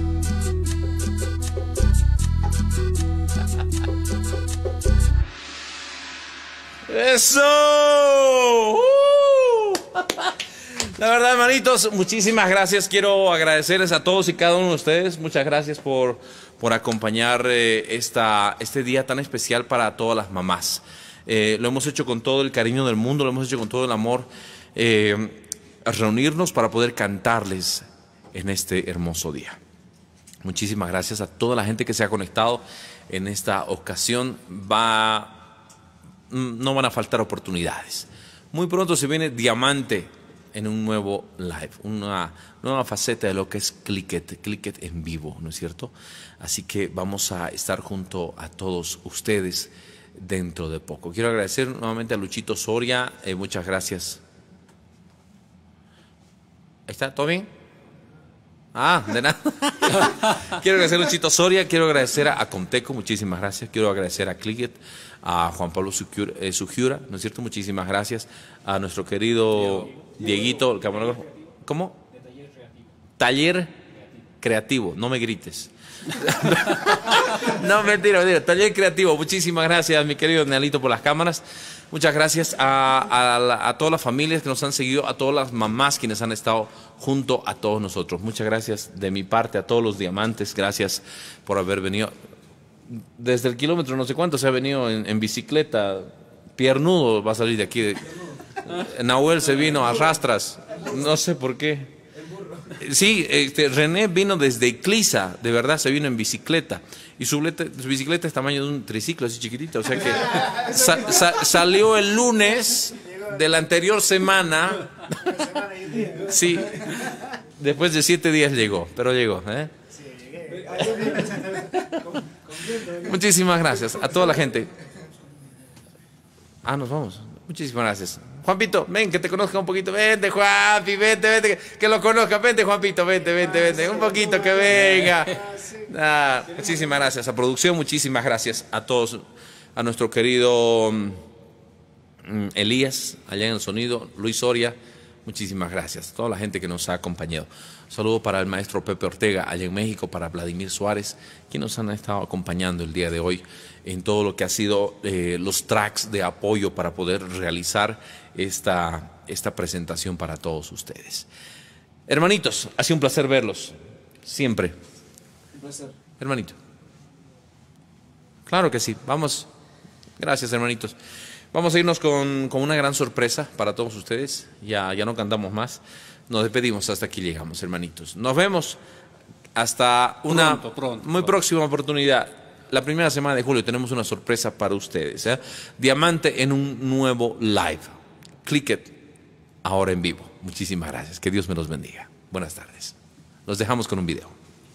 ¡Eso! ¡Uh! La verdad, hermanitos, muchísimas gracias. Quiero agradecerles a todos y cada uno de ustedes. Muchas gracias por, por acompañar eh, esta, este día tan especial para todas las mamás. Eh, lo hemos hecho con todo el cariño del mundo, lo hemos hecho con todo el amor. Eh, reunirnos para poder cantarles en este hermoso día. Muchísimas gracias a toda la gente que se ha conectado en esta ocasión. Va... No van a faltar oportunidades. Muy pronto se viene Diamante en un nuevo live, una nueva faceta de lo que es Click-It, Click-It en vivo, ¿no es cierto? Así que vamos a estar junto a todos ustedes dentro de poco. Quiero agradecer nuevamente a Luchito Soria, eh, muchas gracias. ¿Ahí está? ¿Todo bien? Ah, de nada. Quiero agradecer a Luchito Soria, quiero agradecer a, a Conteco, muchísimas gracias. Quiero agradecer a Click-It, a Juan Pablo Sugiura, eh, Sugiura, ¿no es cierto? Muchísimas gracias. A nuestro querido Dieguito, el camarógrafo. ¿Cómo? Taller Creativo, no me grites. No, mentira, mentira. Taller Creativo, muchísimas gracias, mi querido Nealito, por las cámaras. Muchas gracias a, a, la, a todas las familias que nos han seguido, a todas las mamás quienes han estado junto a todos nosotros. Muchas gracias de mi parte a todos los diamantes. Gracias por haber venido. Desde el kilómetro no sé cuánto se ha venido en, en bicicleta. Piernudo va a salir de aquí. Nahuel se vino a rastras. No sé por qué. Sí, este, René vino desde Iclisa, de verdad, se vino en bicicleta. Y su, leta, su bicicleta es tamaño de un triciclo, así chiquitita. O sea que sa, sa, salió el lunes de la anterior semana. Sí, después de siete días llegó, pero llegó. ¿eh? Muchísimas gracias a toda la gente. Ah, nos vamos. Muchísimas gracias. Juanpito, ven, que te conozca un poquito. Vente, Juanpi, vente, vente, que, que lo conozca. Vente, Juanpito, vente, vente, vente. Un poquito que venga. Ah, muchísimas gracias a producción, muchísimas gracias a todos, a nuestro querido um, Elías, allá en el sonido, Luis Soria, muchísimas gracias. Toda la gente que nos ha acompañado. Un saludo para el maestro Pepe Ortega, allá en México, para Vladimir Suárez, quienes nos han estado acompañando el día de hoy en todo lo que ha sido eh, los tracks de apoyo para poder realizar esta, esta presentación para todos ustedes. Hermanitos, ha sido un placer verlos, siempre. Un placer. Hermanito. Claro que sí, vamos. Gracias, hermanitos. Vamos a irnos con, con una gran sorpresa para todos ustedes. Ya, ya no cantamos más. Nos despedimos, hasta aquí llegamos, hermanitos. Nos vemos hasta una pronto, pronto, muy pronto. próxima oportunidad. La primera semana de julio tenemos una sorpresa para ustedes. ¿eh? Diamante en un nuevo live. Click It, ahora en vivo. Muchísimas gracias. Que Dios me los bendiga. Buenas tardes. Los dejamos con un video.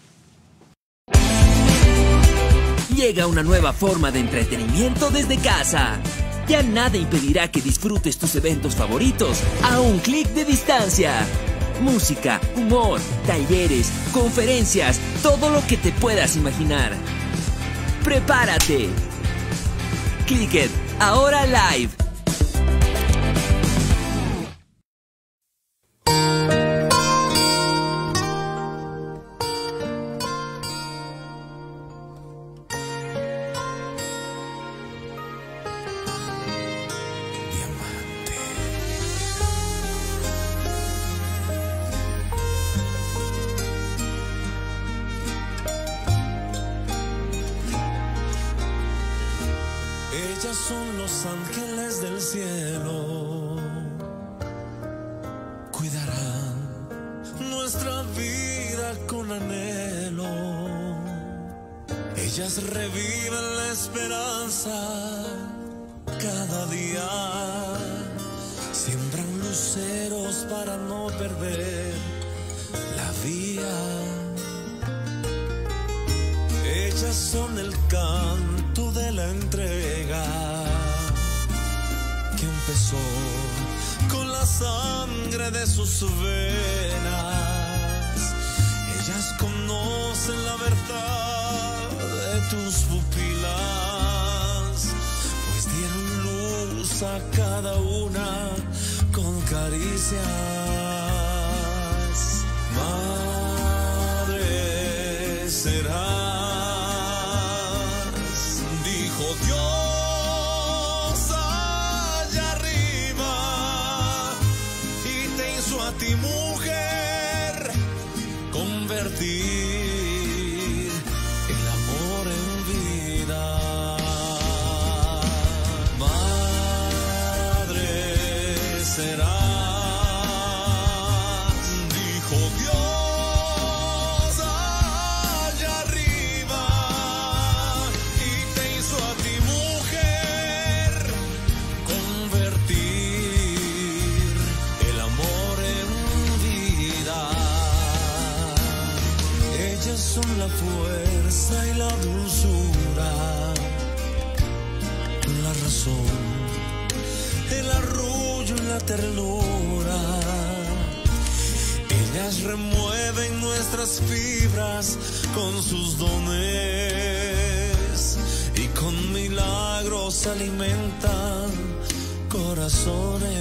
Llega una nueva forma de entretenimiento desde casa. Ya nada impedirá que disfrutes tus eventos favoritos a un clic de distancia. Música, humor, talleres, conferencias, todo lo que te puedas imaginar. ¡Prepárate! Click It, ahora live. Ellas son los ángeles del cielo, cuidarán nuestra vida con anhelo. Ellas reviven la esperanza cada día, siembran luceros para no perder la vía. Ellas son el canto de la entrega que empezó con la sangre de sus venas. Ellas conocen la verdad de tus pupilas, pues dieron luz a cada una con caricias. Madre serás, dijo Dios allá arriba, y te hizo a ti mujer convertir el amor en vida. Madre serás, dijo Dios allá arriba, y te hizo a ti mujer convertir el amor en vida. Ellas son la fuerza y la dulzura, la razón, el arrullo y la ternura. Ellas remueven nuestras fibras con sus dones y con milagros alimentan corazones.